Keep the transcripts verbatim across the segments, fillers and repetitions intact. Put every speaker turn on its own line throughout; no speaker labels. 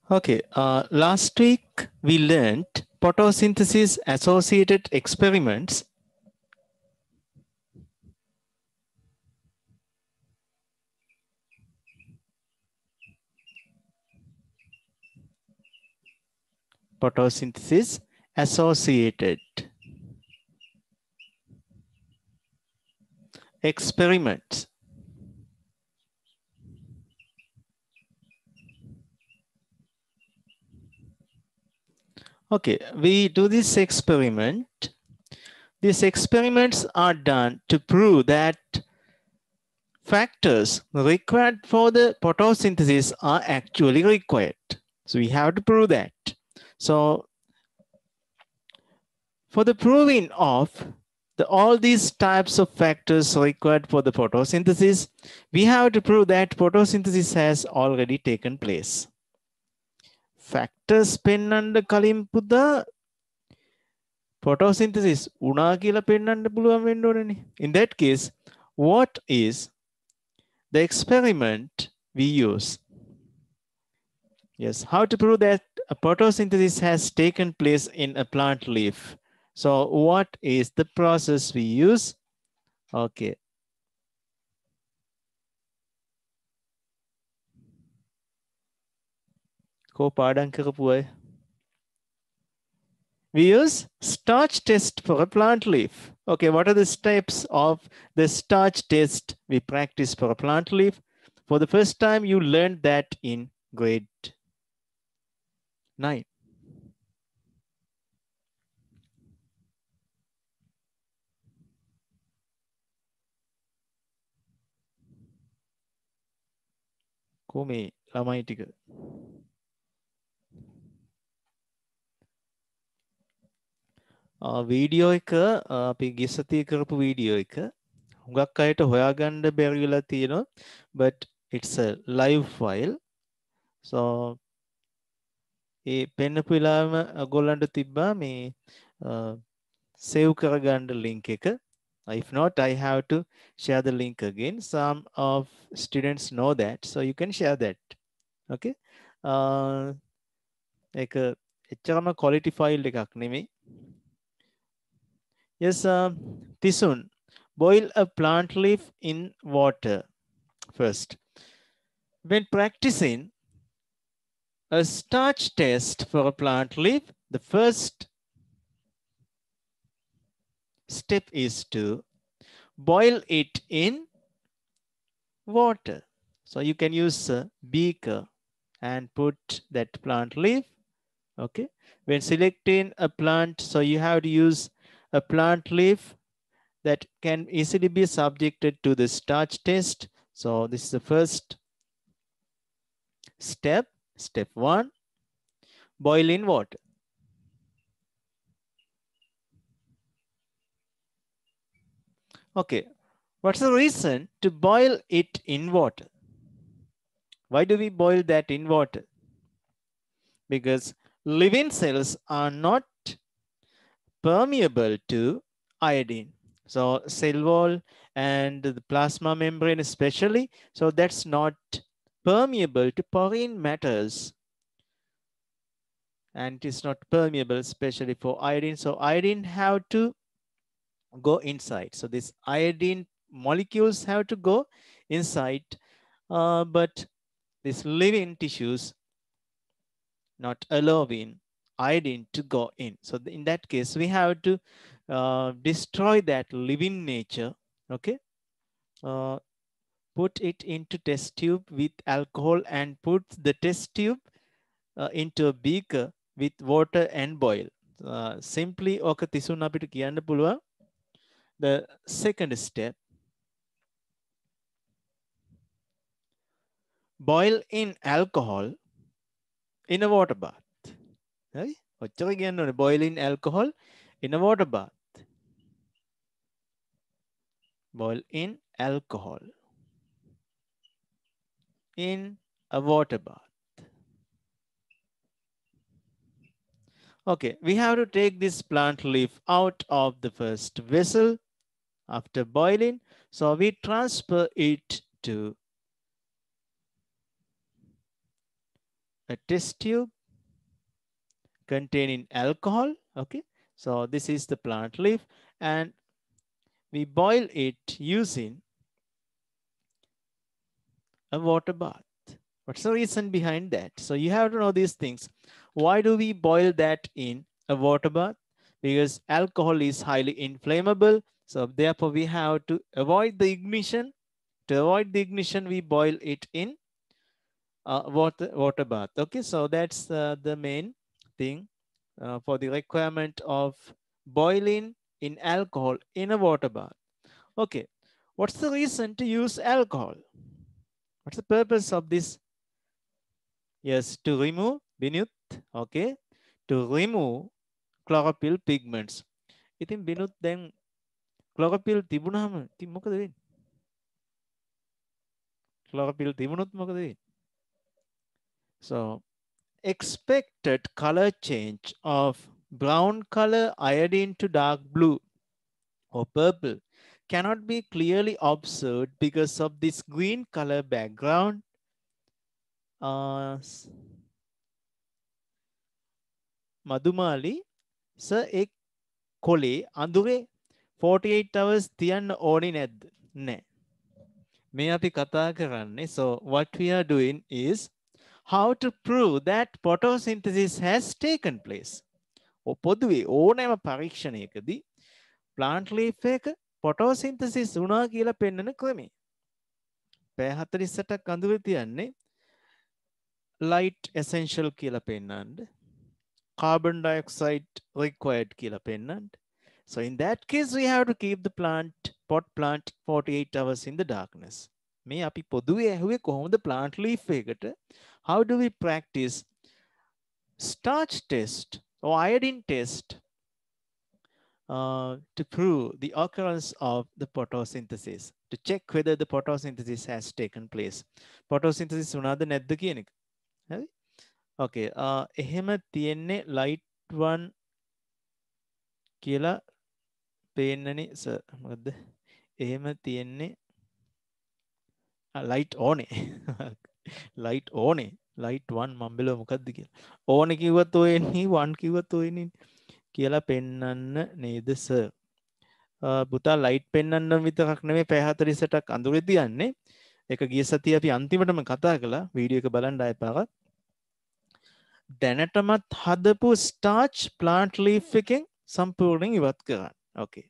Okay, uh, last week we learned photosynthesis associated experiments. Photosynthesis associated experiments. Okay, we do this experiment. These experiments are done to prove that factors required for the photosynthesis are actually required. So we have to prove that. So for the proving of the, all these types of factors required for the photosynthesis, we have to prove that photosynthesis has already taken place. Factors pennanda කලින් පුදා photosynthesis උනා කියලා පෙන්වන්න පුළුවන් වෙන්න ඕනනේ. In that case, what is the experiment we use? Yes, how to prove that a photosynthesis has taken place in a plant leaf? So what is the process we use? Okay. Ko පාඩම් කරපු අය. We use starch test for a plant leaf. Okay, what are the steps of the starch test we practice for a plant leaf? For the first time, you learned that in grade nine. කොමේ ළමයි ටික. Video එක අපි ගෙසතිය කරපු video එක හුඟක් අයට හොයාගන්න බැරි වෙලා තියෙනවා, but it's a live file. So ඒ පෙන්නපු වෙලාවම ඔයගොල්ලන්ට තිබ්බා මේ save කරගන්න link එක. If not, I have to share the link again. Some of students know that, so you can share that. Okay. Uh, එක එච්චරම quality file එකක් නෙමෙයි. Yes, uh, Tisun, boil a plant leaf in water first. When practicing a starch test for a plant leaf, the first step is to boil it in water. So you can use a beaker and put that plant leaf. Okay. When selecting a plant, so you have to use a plant leaf that can easily be subjected to the starch test. So this is the first step. Step one, boil in water. Okay, what's the reason to boil it in water? Why do we boil that in water? Because living cells are not permeable to iodine. So cell wall and the plasma membrane especially, so that's not permeable to porine matters. And it is not permeable especially for iodine. So iodine have to go inside. So these iodine molecules have to go inside, uh, but these living tissues not allowing iodine to go in. So in that case, we have to uh, destroy that living nature. Okay. Uh, put it into test tube with alcohol and put the test tube uh, into a beaker with water and boil. Uh, simply ඕක තිසුන් අපිට කියන්න පුළුවන්. The second step, boil in alcohol in a water bath. Right? Boil in alcohol in a water bath. Boil in alcohol in a water bath. Okay, we have to take this plant leaf out of the first vessel after boiling. So we transfer it to a test tube containing alcohol. Okay, so this is the plant leaf, and we boil it using a water bath. What's the reason behind that? So you have to know these things. Why do we boil that in a water bath? Because alcohol is highly inflammable. So therefore we have to avoid the ignition. To avoid the ignition, we boil it in uh, water, water bath. Okay, so that's uh, the main thing uh, for the requirement of boiling in alcohol in a water bath. Okay, what's the reason to use alcohol? What's the purpose of this? Yes, to remove Binut, okay, to remove chlorophyll pigments. ඉතින් Binut then chlorophyll තිබුණාම ඉතින් මොකද වෙන්නේ? chlorophyll තිබුණොත් මොකද වෙන්නේ? So expected color change of brown color iodine to dark blue or purple cannot be clearly observed because of this green color background. Uh, Madhumali, sir, ek කොලේ අඳුරේ forty-eight hours තියන්න ඕනි නැද්ද? නෑ. මේ අපි කතා කරන්නේ. So what we are doing is how to prove that photosynthesis has taken place. පොදුවේ ඕනෑම පරීක්ෂණයකදී plant leaf එක photosynthesis වුණා කියලා පෙන්වන ක්‍රමය. පැය forty-eight ක් අඳුරේ තියන්නේ light essential කියලා පෙන්වන්න. Carbon dioxide required කියලා පෙන්වන්න. So in that case, we have to keep the plant, pot plant forty-eight hours in the darkness. මේ අපි පොදුවේ ඇහුවේ කොහොමද plant leaf එකට? How do we practice starch test or iodine test uh, to prove the occurrence of the photosynthesis, to check whether the photosynthesis has taken place. Photosynthesis වුණාද නැද්ද කියන එක. හරි? Okay, uh, එහෙම තියෙන්නේ light one කියලා පේන්නනේ sir. මොකද්ද? එහෙම තියෙන්නේ ලයිට් ඕනේ. ලයිට් ඕනේ. ලයිට් one මම බැලුවා මොකද්ද කියලා. ඕනේ කිව්වත් ඔය එන්නේ one කිව්වත් ඔය එන්නේ කියලා පෙන්වන්න නේද සර්. පුතා ලයිට් පෙන්වන්න විතරක් නෙමෙයි පැය forty-eight ක් අඳුරේ තියන්නේ. ඒක ගිය සතියේ අපි අන්තිමටම කතා කළා. වීඩියෝ එක බලන්න ආයෙ පාරක්. දැනටමත් හදපු starch plant leaf එකෙන් සම්පූර්ණයෙන් ඉවත් කරන්න. Okay.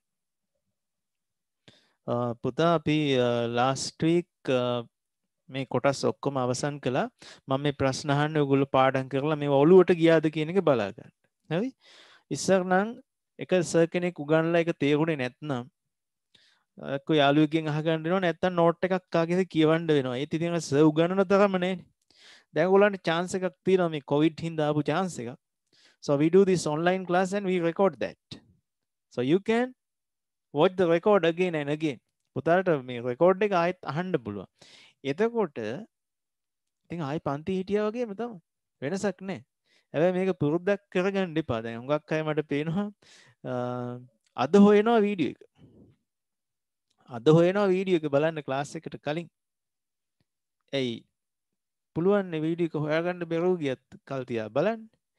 පුතා අපි last week මේ කොටස් ඔක්කොම අවසන් කළා. මම මේ ප්‍රශ්න අහන්නේ ඔයගොල්ලෝ පාඩම් කරලා මේ ඔළුවට ගියාද කියන එක බලා ගන්න. හරි? ඉස්සර නම් එක සර් කෙනෙක් උගන්ලා එක තේරුනේ නැත්නම් එක්ක යාළුවෙක්ගෙන් අහගන්න වෙනවා නැත්නම් නෝට් එකක් කාගෙද කියවන්න වෙනවා. ඒත් ඉතින් සර් උගන්වන තරම නෑනේ. දැන් ඔයගොල්ලන්ට chance එකක් තියෙනවා මේ COVID හින්දා ආපු chance එකක්. So we do this online class and we record that. So you can watch the record again and again. පුතාට මේ record එක ආයෙත් අහන්න පුළුවන්. එතකොට ඉතින් ආයෙ පන්ති හිටියා වගේම තමයි. වෙනසක් නැහැ. හැබැයි මේක පුරුද්දක් කරගන්න එපා. දැන් හුඟක් අය මට පේනවා අද හොයනවා වීඩියෝ එක. අද හොයනවා වීඩියෝ එක බලන්න ක්ලාස් එකට කලින්. එයි පුළුවන් නේ වීඩියෝ එක හොයාගන්න බැරුව ගියත් කල් තියා බලන්න.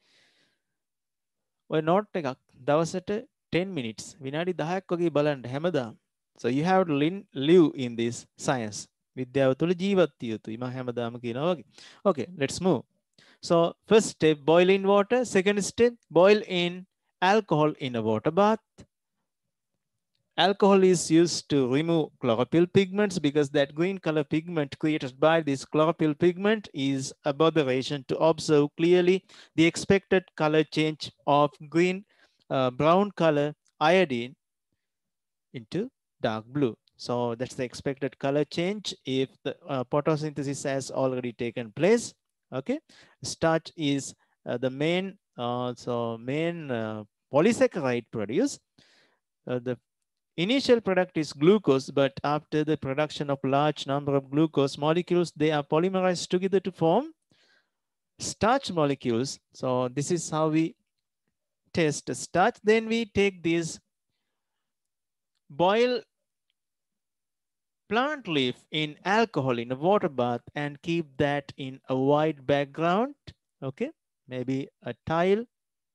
ඔය නෝට් එකක් දවසට ten minutes විනාඩි දහයක් වගේ බලන්න හැමදාම. So you have to live in this science. විද්‍යාව තුළ ජීවත් විය යුතුයි. මම හැමදාම කියනවා වගේ. Okay, let's move. So first step, boil in water. Second step, boil in alcohol in a water bath. Alcohol is used to remove chlorophyll pigments because that green color pigment created by this chlorophyll pigment is a aberration to observe clearly the expected color change of green, uh, brown color iodine into dark blue. So that's the expected color change if the uh, photosynthesis has already taken place. Okay, starch is uh, the main uh, so main uh, polysaccharide produced. Uh, the initial product is glucose, but after the production of large number of glucose molecules, they are polymerized together to form starch molecules. So this is how we test starch. Then we take these boil plant leaf in alcohol in a water bath and keep that in a white background Okay, maybe a tile.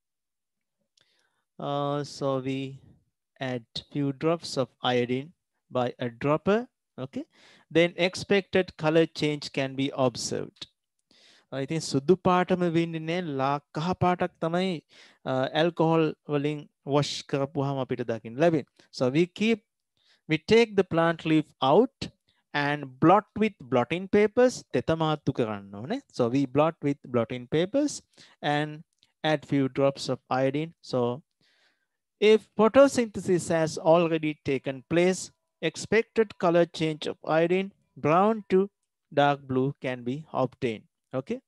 Uh, so we add few drops of iodine by a dropper. Okay, then expected color change can be observed. ඉතින් සුදු පාටම වෙන්නේ ලා කහ පාටක් තමයි alcohol වලින් wash කරපුවාම අපිට දකින්න ලැබෙන්නේ. So we keep we take the plant leaf out and blot with blotting papers. තෙතමාත්තු කරන්න ඕනේ. So we blot with blotting papers and add few drops of iodine. So if photosynthesis has already taken place, expected color change of iodine brown to dark blue can be obtained. Okay,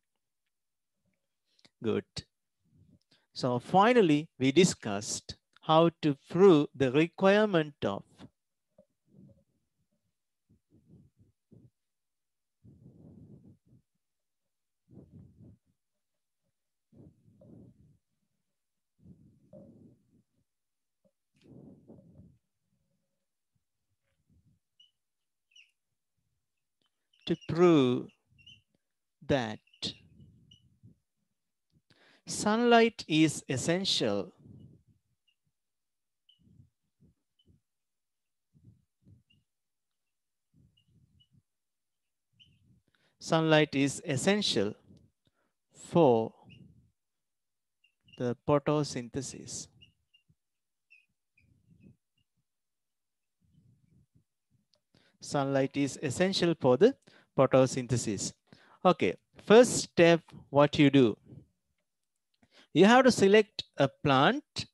good. So finally, we discussed how to prove the requirement of to prove that sunlight is essential sunlight is essential for the photosynthesis. Sunlight is essential for the photosynthesis. Okay, first step, what you do, you have to select a plant.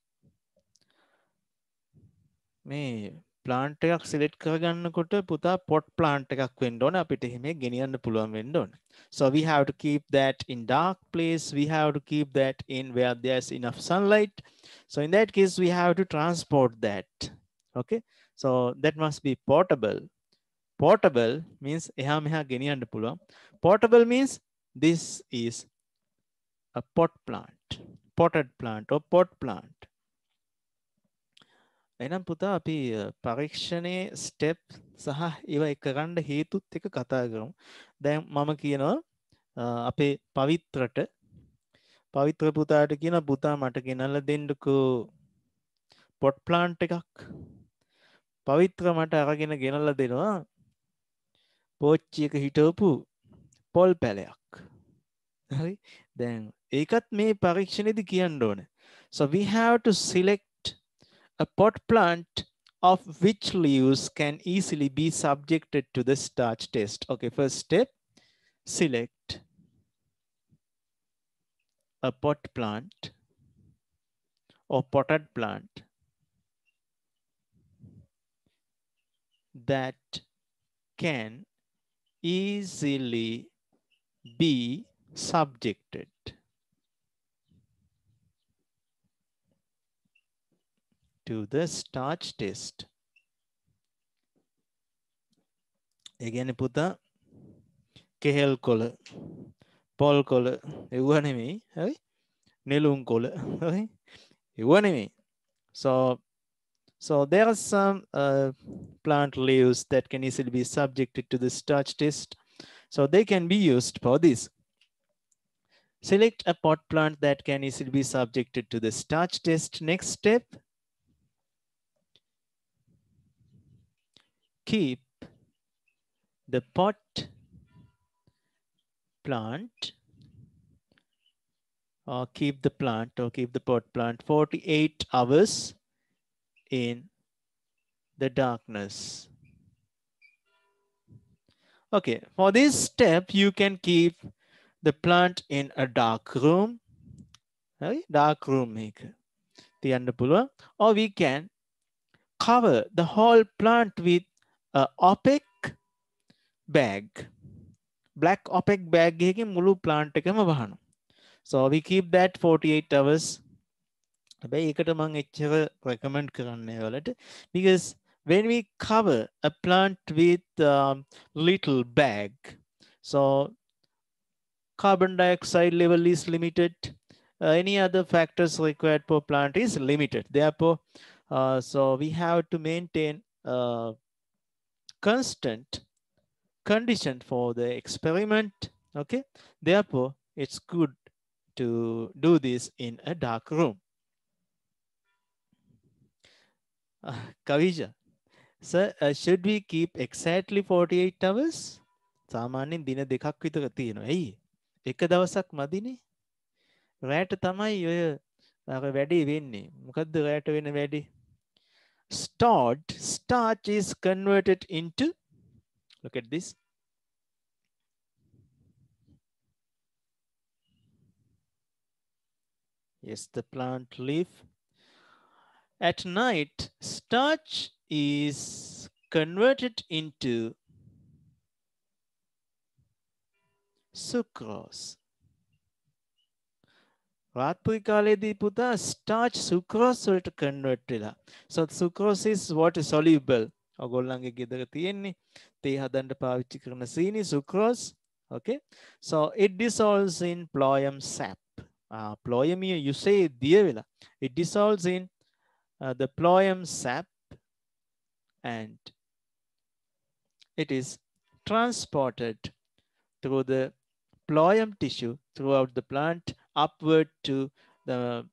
මේ plant එකක් select කරගන්නකොට පුතා pot plant එකක් වෙන්න ඕන අපිට එහෙම ගෙනියන්න පුළුවන් වෙන්න ඕන. So we have to keep that in dark place. We have to keep that in where there's enough sunlight. So in that case, we have to transport that. Okay. So that must be portable. Portable means එහා මෙහා ගෙනියන්න පුළුවන්. Portable means this is a pot plant, potted plant or pot plant. එහෙනම් පුතා අපි පරීක්ෂණයේ step සහ ඒවා එක ගන්න හේතුත් එක කතා කරමු. දැන් මම කියනවා අපේ පවිත්‍රට පවිත්‍ර පුතාට කියන පුතා මට ගෙනල්ලා දෙන්නකෝ පොට් ප්ලාන්ට් එකක්. පවිත්‍ර මට අරගෙන ගෙනල්ලා දෙනවා පෝච්චියක හිටවපු පොල් පැලයක්. හරි. දැන් ඒකත් මේ පරීක්ෂණයේදී කියන්න ඕනේ. So we have to select a pot plant of which leaves can easily be subjected to the starch test. Okay, first step, select a pot plant or potted plant that can easily be subjected to the starch test. ඒ කියන්නේ පුතා කෙහෙල් කොළ පොල් කොළ එව්ව නෙමෙයි හරි නෙළුම් කොළ හරි එව්ව නෙමෙයි. So so there are some uh, plant leaves that can easily be subjected to the starch test, so they can be used for this. Select a pot plant that can easily be subjected to the starch test. Next step, keep the pot plant or keep the plant or keep the pot plant forty-eight hours in the darkness. Okay, for this step, you can keep the plant in a dark room. Right? Dark room maker. Or we can cover the whole plant with a opaque bag. Black opaque bag එකකින් මුළු plant එකම වහනවා. So we keep that forty-eight hours. හැබැයි ඒකට මම එච්චර recommend කරන්නේ වලට because when we cover a plant with a little bag, so carbon dioxide level is limited. Uh, any other factors required per plant is limited. Therefore, uh, so we have to maintain uh, constant condition for the experiment. Okay, therefore it's good to do this in a dark room. Uh, Kavisha, sir, uh, should we keep exactly forty-eight hours? සාමාන්‍යයෙන් දින දෙකක් විතර තියෙනවා. ඇයි? එක දවසක් මදිනේ. රැට තමයි ඔය අර වැඩේ වෙන්නේ. මොකද්ද රැට වෙන වැඩේ? Starch, starch is converted into, look at this. Yes, the plant leaf. At night, starch is converted into sucrose. රාත්‍රී කාලයේදී පුතා starch sucrose වලට convert වෙලා. So sucrose is what is soluble. ඔයගොල්ලන්ගේ ගෙදර තියෙන්නේ තේ හදන්න පාවිච්චි කරන සීනි sucrose. Okay. So it dissolves in phloem sap. Uh, phloem you say දිය වෙලා. It dissolves in uh, the phloem sap and it is transported through the phloem tissue throughout the plant upward to the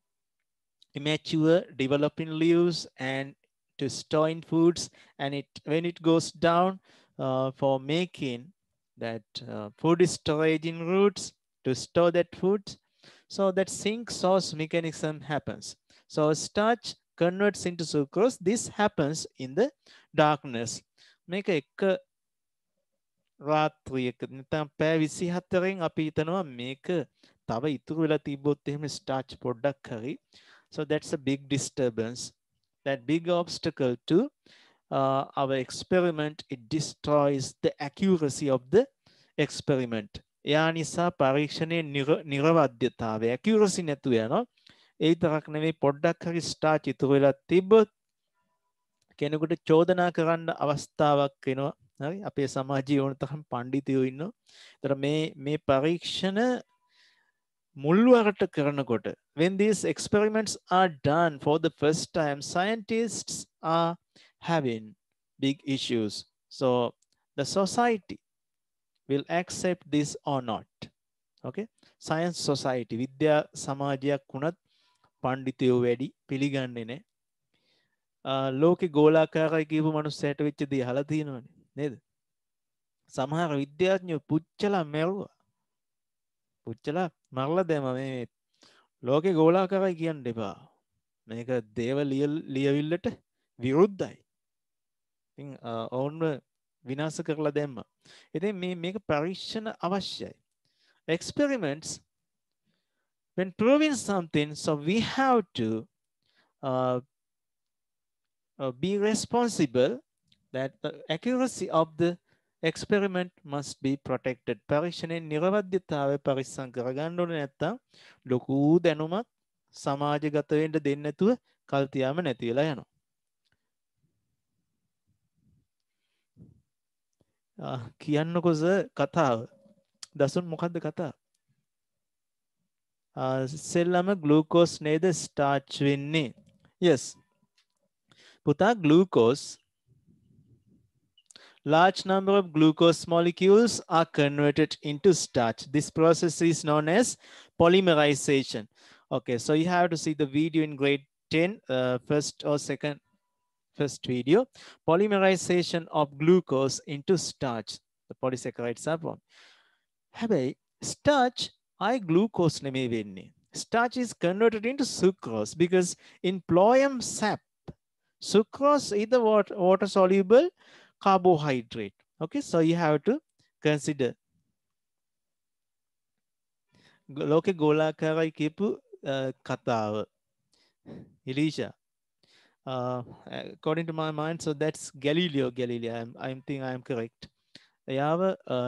immature developing leaves and to store in foods, and it when it goes down uh, for making that uh, food storage in roots to store that food, so that sink source mechanism happens. So starch converts into sucrose. This happens in the darkness. Make a රාත්‍රියක නැත්නම් පැය විසිහතරෙන් අපි හිතනවා මේක තව ඉතුරු වෙලා තිබ්බොත් එහෙම ස්ටාර්ච් පොඩ්ඩක් හරි. So that's a big disturbance, that big obstacle to uh, our experiment. It destroys the accuracy of the experiment. එයා නිසා පරීක්ෂණයේ නිර්වද්‍යතාවය accuracy නැතුව යනවා. ඒ තරක් නෙවෙයි පොඩ්ඩක් හරි ස්ටාර්ච් ඉතුරු වෙලා තිබ්බොත් කෙනෙකුට චෝදනා කරන්න අවස්ථාවක් වෙනවා. හරි අපේ සමාජයේ ඕන තරම් පඬිතුයෝ ඉන්නවා. ඒතර මේ මේ පරීක්ෂණ මුල්වරට කරනකොට when these experiments are done for the first time, scientists are having big issues. So the society will accept this or not. Okay, science society විද්‍යා සමාජයක් වුණත් පඬිතුයෝ වැඩි පිළිගන්නේ නැහැ. ලෝකේ ගෝලාකාරයි කියපු මනුස්සයට වෙච්ච දේ අහලා තියෙනවනේ නේද? සමහර විද්‍යාඥයෝ පුච්චලා මැරුවා. පුච්චලා මරලා දැම්මා. මේ ලෝකේ ගෝලාකාරයි කියන්න එපා. මේක දේව ලියවිල්ලට විරුද්ධයි. ඉතින් ඕන්ව විනාශ කරලා දැම්මා. ඉතින් මේ මේක පරීක්ෂණ අවශ්‍යයි. Experiments, when proving something, so we have to uh, uh, be responsible that the accuracy of the experiment must be protected. පරීක්ෂණයේ නිර්වද්‍යතාවය පරිස්සම් කරගන්න ඕනේ නැත්තම් ලොකු දැනුමක් සමාජගත වෙන්න දෙන්නේ නැතුව කල් තියාම නැති වෙලා යනවා. කියන්නකො සර් කතාව. දසුන් මොකද්ද කතාව? සෙල්ලම ග්ලූකෝස් නේද ස්ටාර්ච් වෙන්නේ? Yes. පුතා glucose, large number of glucose molecules are converted into starch. This process is known as polymerization. Okay, so you have to see the video in grade ten, uh, first or second, first video. Polymerization of glucose into starch. The polysaccharides are formed. හැබැයි starch I glucose නෙමෙයි වෙන්නේ. Starch is converted into sucrose because in phloem sap, sucrose is the water, water soluble carbohydrate. Okay, so you have to consider. ලෝකේ ගෝලාකාරයි කියපු කතාව. Elisha. Uh, according to my mind, so that's Galileo Galilei. I'm, I think I am correct. එයාව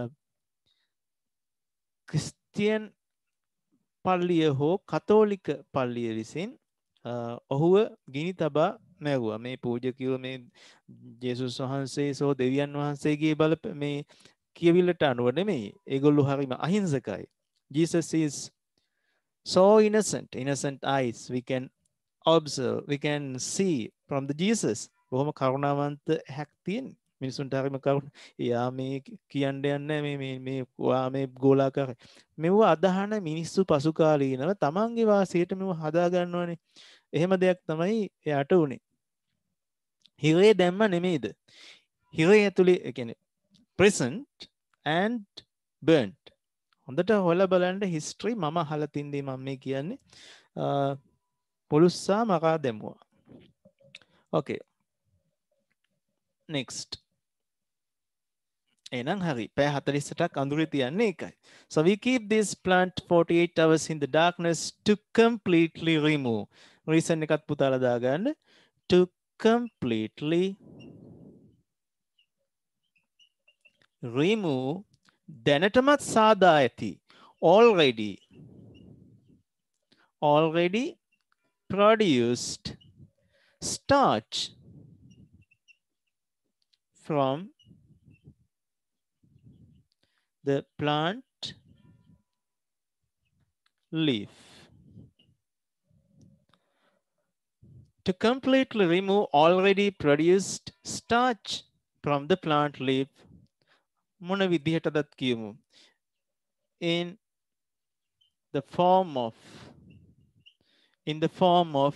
Christian පල්ලිය හෝ කතෝලික පල්ලිය විසින් ඔහුව ගිනි තබා මැව්වා. මේ පූජකයෝ මේ ජේසුස් වහන්සේ සෝ දෙවියන් වහන්සේගේ බල මේ කියවිල්ලට අනුව නෙමෙයි. ඒගොල්ලෝ හරිම අහිංසකයි. Jesus is so innocent, innocent eyes. We can observe, we can see from the Jesus. බොහොම කරුණාවන්ත හැක් තියෙන. මිනිසුන්ට හරිම කරුණ. එයා මේ කියන්න යන්නේ මේ මේ මේ ඔයා මේ ගෝලාකාරයි. මෙව අදහන මිනිස්සු පසු කාලීනව තමන්ගේ වාසියට මෙව හදා ගන්නවනේ. එහෙම දෙයක් තමයි එයාට උනේ. හිරේ දැම්ම නෙමෙයිද? හිරේ ඇතුලේ ඒ කියන්නේ present and burnt. හොඳට හොයලා බලන්න history මම අහලා තින්දී මම මේ කියන්නේ පොලුස්සා මකා දැමුවා. okay next එහෙනම් හරි පැය හතළිස් අටක් අඳුරේ තියන්නේ ඒකයි. So we keep this plant forty-eight hours in the darkness to completely remove. reason එකත් පුතාලා දාගන්න. To completely remove දැනටමත් සාදා ඇති already already produced starch from the plant leaf. To completely remove already produced starch from the plant leaf, මොන විදිහටදත් කියමු, in the form of in the form of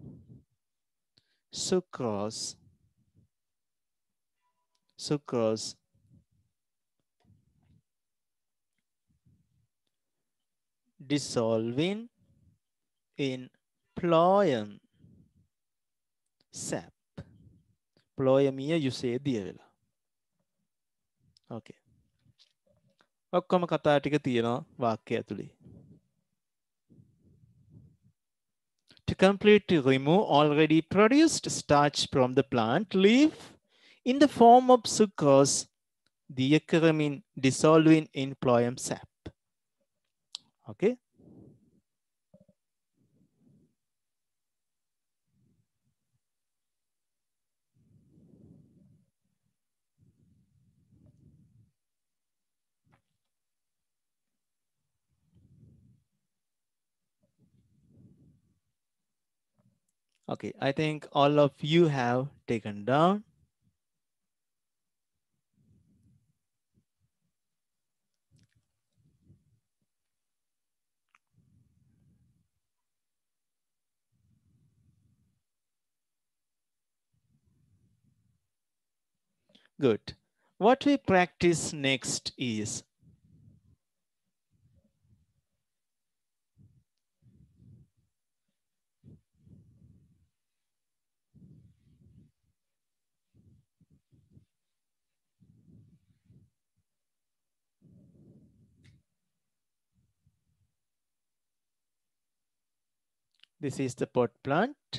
sucrose sucrose dissolving in phloem sap. phloemia යුසේ දිය වෙලා. okay ඔක්කොම කතා ටික තියෙනවා වාක්‍යය ඇතුලේ. To completely remove already produced starch from the plant leaf in the form of sucrose, diacrylamine dissolving in phloem sap. Okay. Okay, I think all of you have taken down. Good. What we practice next is this is the pot plant.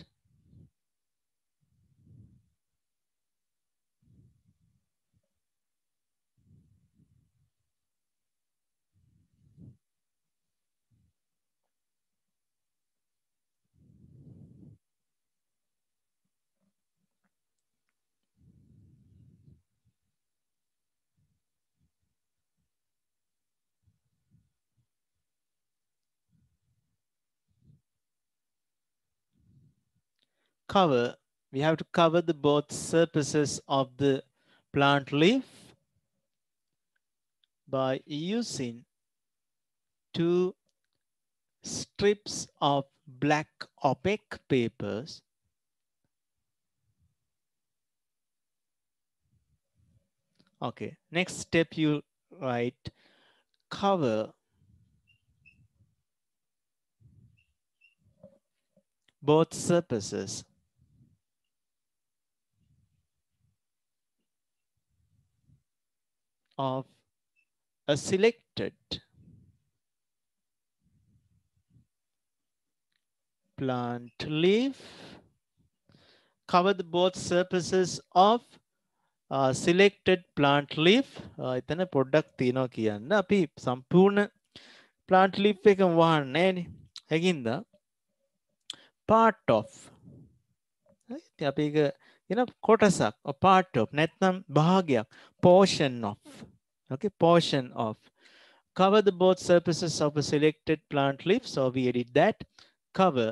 Cover, we have to cover the both surfaces of the plant leaf by using two strips of black opaque papers okay next step you write cover both surfaces of a selected plant leaf. Cover the both surfaces of uh, selected plant leaf. එතන පොඩ්ඩක් තියෙනවා කියන්න. අපි සම්පූර්ණ plant leaf එකම වහන්නේ නැහැනේ. ඒකින්ද part of ඉතින් අපි ඒක කියන කොටසක් part of නැත්නම් භාගයක් portion of okay portion of cover the both surfaces of a selected plant leaf. So we edit that. Cover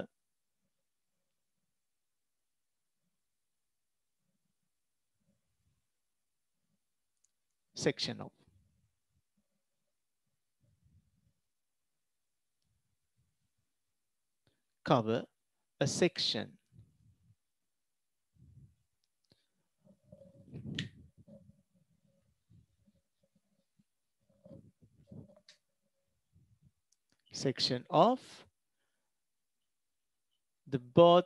section of. Cover a section. Section of the both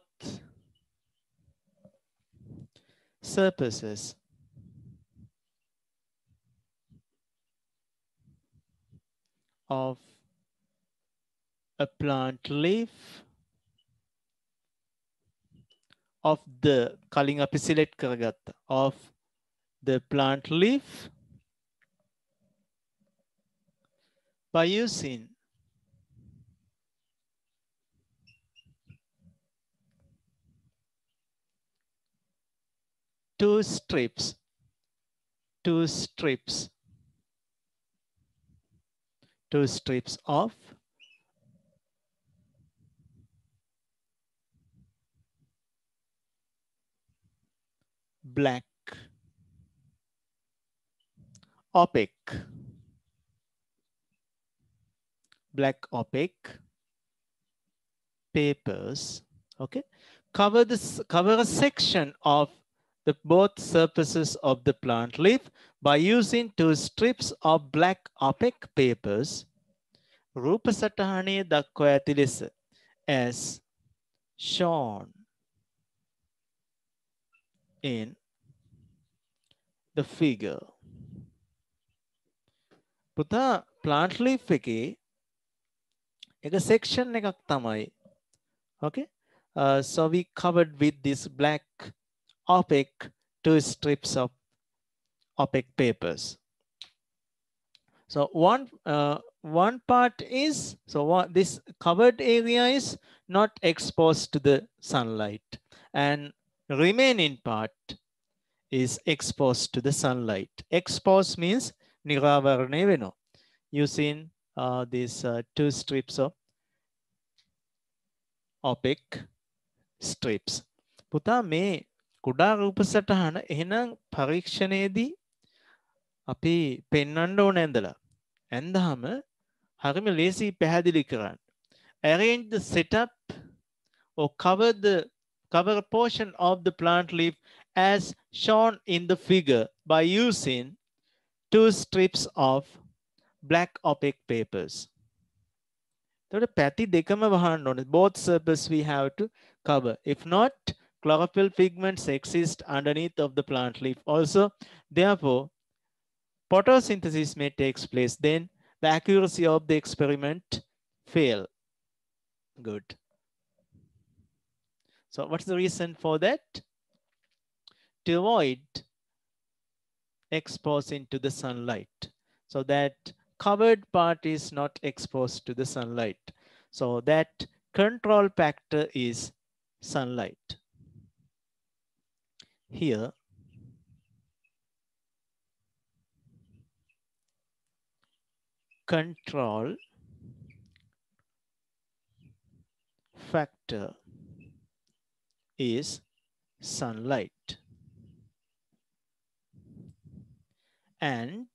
surfaces of a plant leaf of the කලින් අපි select කරගත්තා of the plant leaf by using two strips, two strips, two strips of black opaque, black opaque papers. Okay, cover this, cover a section of the both surfaces of the plant leaf by using two strips of black opaque papers. රූප සටහනේ දක්වා ඇති ලෙස as shown in the figure. පුතා plant leaf එකේ එක section එකක් තමයි. Okay, uh, so we covered with this black opaque two strips of opaque papers. So one uh, one part is, so what this covered area is not exposed to the sunlight, and remaining part is exposed to the sunlight. Exposed means නිරාවරණය වෙනවා using uh, these uh, two strips of opaque strips. පුතා මේ කුඩා රූප සටහන එහෙනම් පරීක්ෂණයේදී අපි පෙන්වන්න ඕන ඇඳලා. ඇඳහම හරිම ලේසි පැහැදිලි කරන්න. Arrange the setup or cover the cover a portion of the plant leaf as shown in the figure by using two strips of black opaque papers. එතකොට පැති දෙකම වහන්න ඕනේ. Both surfaces we have to cover. If not, chlorophyll pigments exist underneath of the plant leaf also. Therefore, photosynthesis may take place. Then the accuracy of the experiment fail. Good. So what's the reason for that? To avoid exposing to the sunlight. So that covered part is not exposed to the sunlight. So that control factor is sunlight. Here, control factor is sunlight, and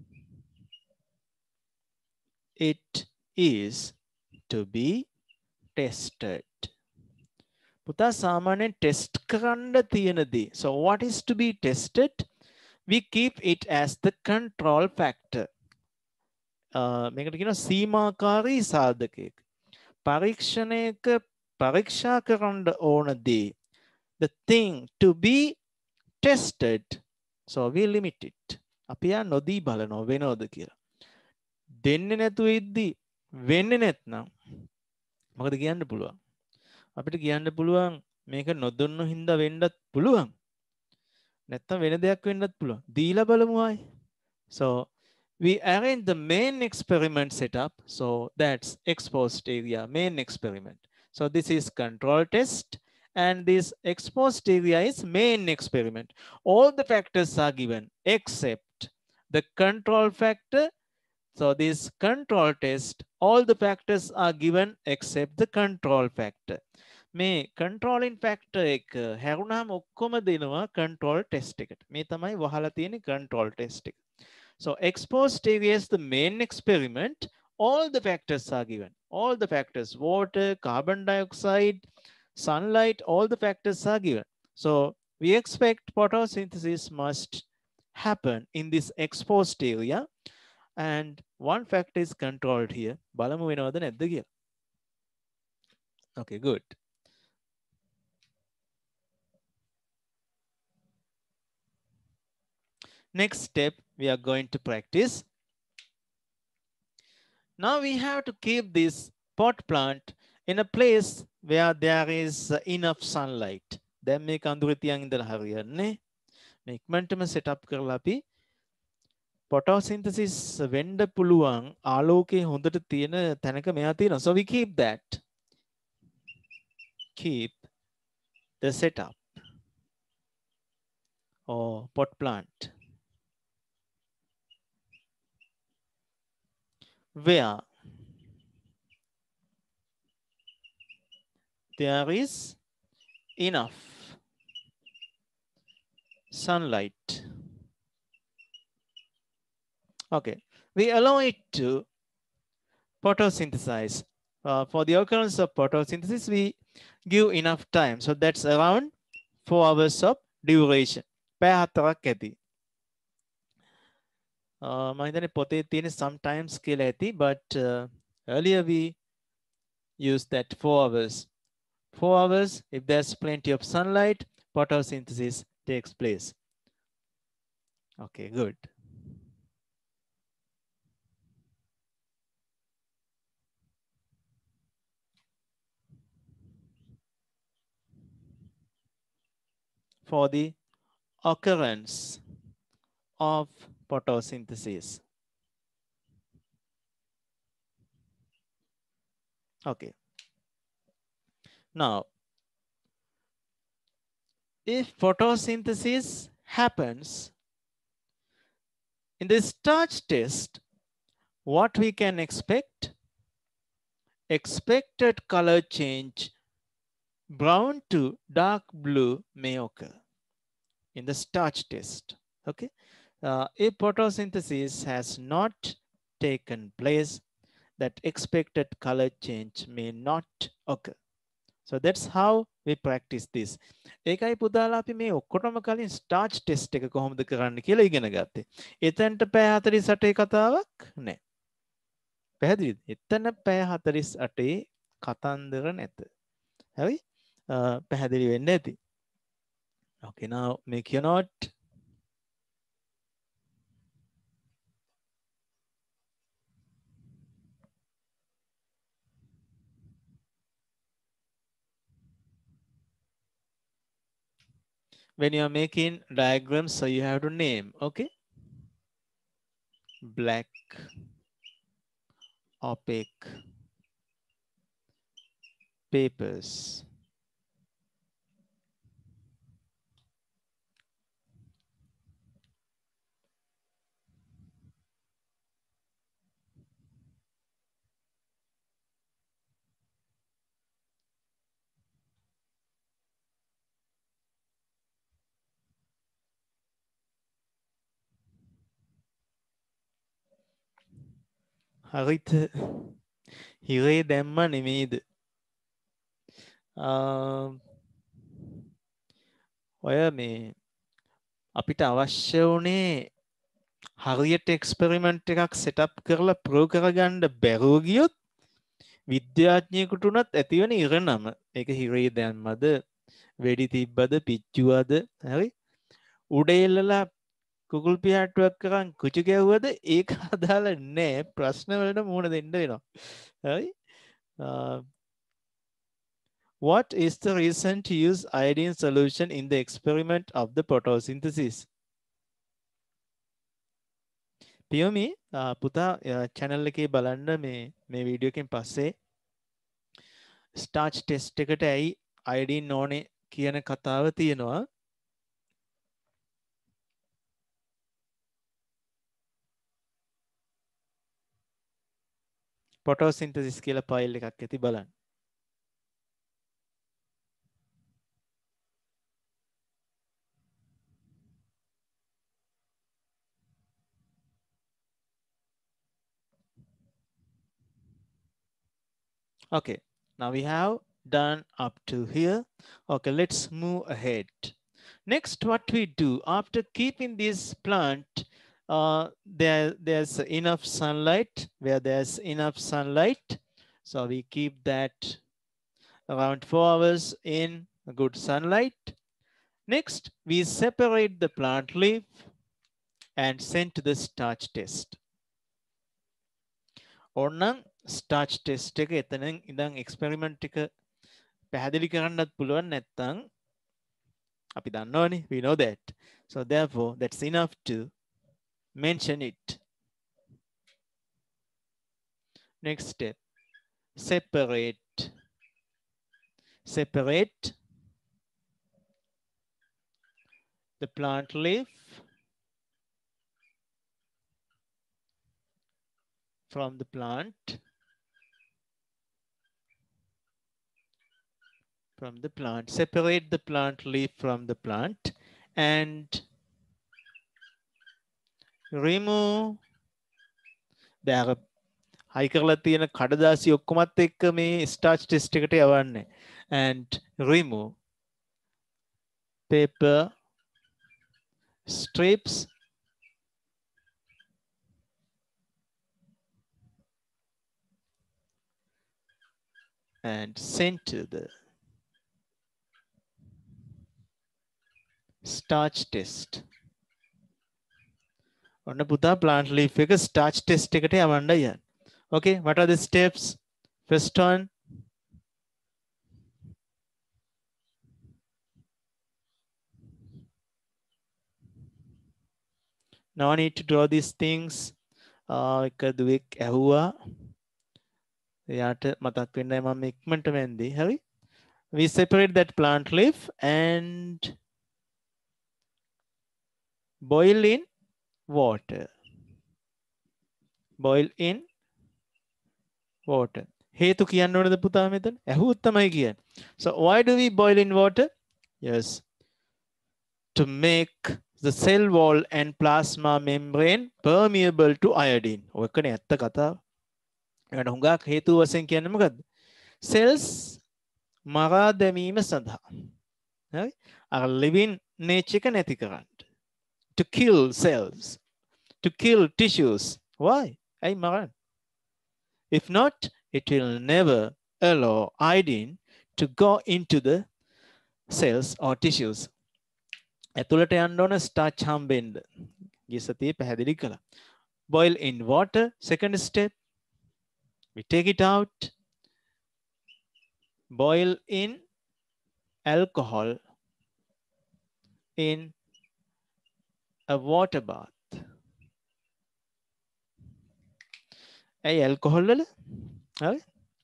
it is to be tested. පුතා සාමාන්‍යයෙන් test කරන්න තියෙනදී. So what is to be tested? We keep it as the control factor. මේකට කියනවා සීමාකාරී සාධකයක. පරීක්ෂණයක පරීක්ෂා කරන්න ඕනදී the thing to be tested, so we limit it. අපි යා නොදී බලනවා වෙනවද කියලා. දෙන්නේ නැතුව ඉද්දි වෙන්නේ නැත්නම් මොකද කියන්න පුළුවන්? අපිට කියන්න පුළුවන් මේක නොදුන්නු හින්දා වෙන්නත් පුළුවන්. නැත්නම් වෙන දෙයක් වෙන්නත් පුළුවන්. දීලා බලමු ආයි. So we arrange the main experiment setup. So that's exposed area, main experiment. So this is control test, and this exposed area is main experiment. All the factors are given except the control factor. So this control test, all the factors are given except the control factor. මේ controlling factor එක හැරුණාම ඔක්කොම දෙනවා control test එකට. මේ තමයි වහලා තියෙන control test එක. So exposed area is the main experiment. All the factors are given. All the factors, water, carbon dioxide, sunlight, all the factors are given. So we expect photosynthesis must happen in this exposed area. And one factor is controlled here. බලමු වෙනවද නැද්ද කියලා. Okay, good. Next step, we are going to practice. Now we have to keep this pot plant in a place where there is enough sunlight. දැන් මේ කඳුරේ තියන් ඉඳලා හරියන්නේ. මේ ඉක්මනටම setup කරලා අපි photosynthesis වෙන්න පුළුවන් ආලෝකයේ හොඳට තියෙන තැනක මෙයා තියෙනවා. So we keep that. Keep the setup or pot plant where there is enough sunlight. Okay, we allow it to photosynthesize. Uh, for the occurrence of photosynthesis, we give enough time. So that's around four hours of duration. පැය හතරක් ඇති. Uh, මම හිතන්නේ පොතේ තියෙන sometimes කියලා ඇති, but uh, earlier we used that four hours. Four hours, if there's plenty of sunlight, photosynthesis takes place. Okay, good. For the occurrence of photosynthesis. Okay. Now, if photosynthesis happens in the starch test, what we can expect? Expected color change brown to dark blue may occur in the starch test. Okay. Uh, if photosynthesis has not taken place, that expected color change may not occur. So that's how we practice this. ඒකයි පුතාලා අපි මේ ඔක්කොටම කලින් starch test එක කොහොමද කරන්න කියලා ඉගෙන ගත්තේ. එතනට පැය හතළිස් අටේ කතාවක් නැහැ. පැහැදිලිද? එතන පැය හතළිස් අටේ කතන්දර නැත. හරි? පැහැදිලි වෙන්න ඇති. Okay, now make your note. When you are making diagrams, so you have to name, okay? Black, opaque, papers. හරිත හිරේ දැම්ම නෙමේද ඔය මේ අපිට අවශ්‍ය වුණේ හරියට එක්ස්පෙරිමන්ට් එකක් සෙටප් කරලා ප්‍රෝ කරගන්න බැරුව ගියොත් විද්‍යාඥයෙකුට උනත් ඇතිවෙන ඉරණම ඒක හිරේ දැම්මද වෙඩි තිබ්බද පිච්චුවද හරි උඩ එල්ලලා කුකුල් පිහාටුවක් කරන් කුචු ගැව්වද ඒක අදාළ නෑ ප්‍රශ්න වලට මුහුණ දෙන්න වෙනවා හරි what is the reason to use iodine solution in the experiment of the photosynthesis පියොමි පුතා channel එකේ බලන්න මේ මේ වීඩියෝ එකෙන් පස්සේ starch test එකට ඇයි iodine ඕනේ කියන කතාව තියෙනවා photosynthesis කියලා ෆයිල් එකක් ඇති බලන්න. Okay, now we have done up to here. Okay, let's move ahead. Next, what we do after keeping this plant, uh, there, there's enough sunlight, where there's enough sunlight. So we keep that around four hours in good sunlight. Next, we separate the plant leaf and send to the starch test. ඕනනම් starch test එක එතනින් ඉඳන් experiment එක පැහැදිලි කරන්නත් පුළුවන් නැත්නම් අපි දන්නවනේ, we know that. So therefore, that's enough to mention it. Next step, separate. Separate the plant leaf from the plant. From the plant. Separate the plant leaf from the plant and remove the හයි කරලා තියෙන කඩදාසි ඔක්කොමත් එක්ක මේ starch test එකට යවන්නේ and remove paper strips and send to the starch test. ඔන්න පුතා plant leaf එක starch test එකට යවන්න යන්න. Okay, what are the steps? First one, no need to draw these things. එක දුවෙක් ඇහුවා. එයාට මතක් වෙන්නයි මම ඉක්මනට වෙන්දී. හරි? We separate that plant leaf and boil in water. Boil in water. හේතු කියන්න ඕනද පුතා මෙතන? ඇහුවොත් තමයි කියන්නේ. So why do we boil in water? Yes. To make the cell wall and plasma membrane permeable to iodine. ඔයකනේ ඇත්ත කතාව. ඒකට හුඟක් හේතු වශයෙන් කියන්නේ මොකද්ද? cells මරා දැමීම සඳහා. හරි? අර living nature එක නැති කරන්න. To kill cells. To kill tissues. Why? ඇයි මරන්නේ? If not, it will never allow iodine to go into the cells or tissues. ඇතුළට යන්න ඕන starch හම්බෙන්න. ගිය සතියේ පැහැදිලි කළා. Boil in water. Second step, we take it out. Boil in alcohol in a water bath. ඇයි alcohol වල? හරි?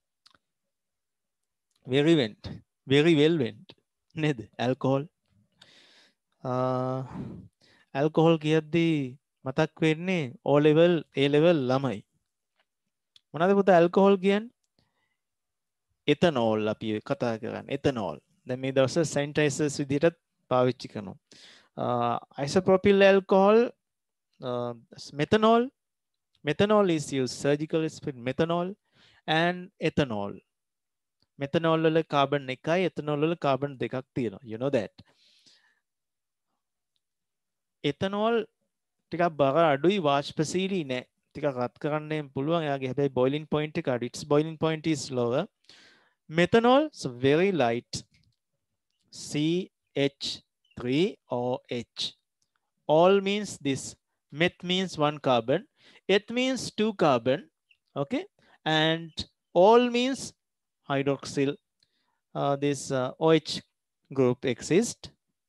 Very went. Very well went. නේද? Alcohol. Uh, alcohol කියද්දී මතක් වෙන්නේ O level, A level ළමයි. මොනවද පුතා alcohol කියන්නේ? ethanol අපි කතා කරන්නේ. ethanol. දැන් මේ දවස්වල sanitizers විදිහටත් පාවිච්චි කරනවා. Uh, isopropyl alcohol, uh, methanol. Methanol is used surgically, methanol and ethanol. Methanol වල carbon එකයි, ethanol වල carbon දෙකක් තියෙනවා. You know that. ethanol ටිකක් බර අඩුයි, වාෂ්පශීලී නෑ. ටිකක් රත් කරන්න පුළුවන්. එයාගේ හැබැයි boiling point එක අඩුයි. Its boiling point is lower. Methanol is very light. C H three O H. All means this. Meth means one carbon. Eth means two carbon. Okay. And all means hydroxyl. Uh, this uh, OH group exists.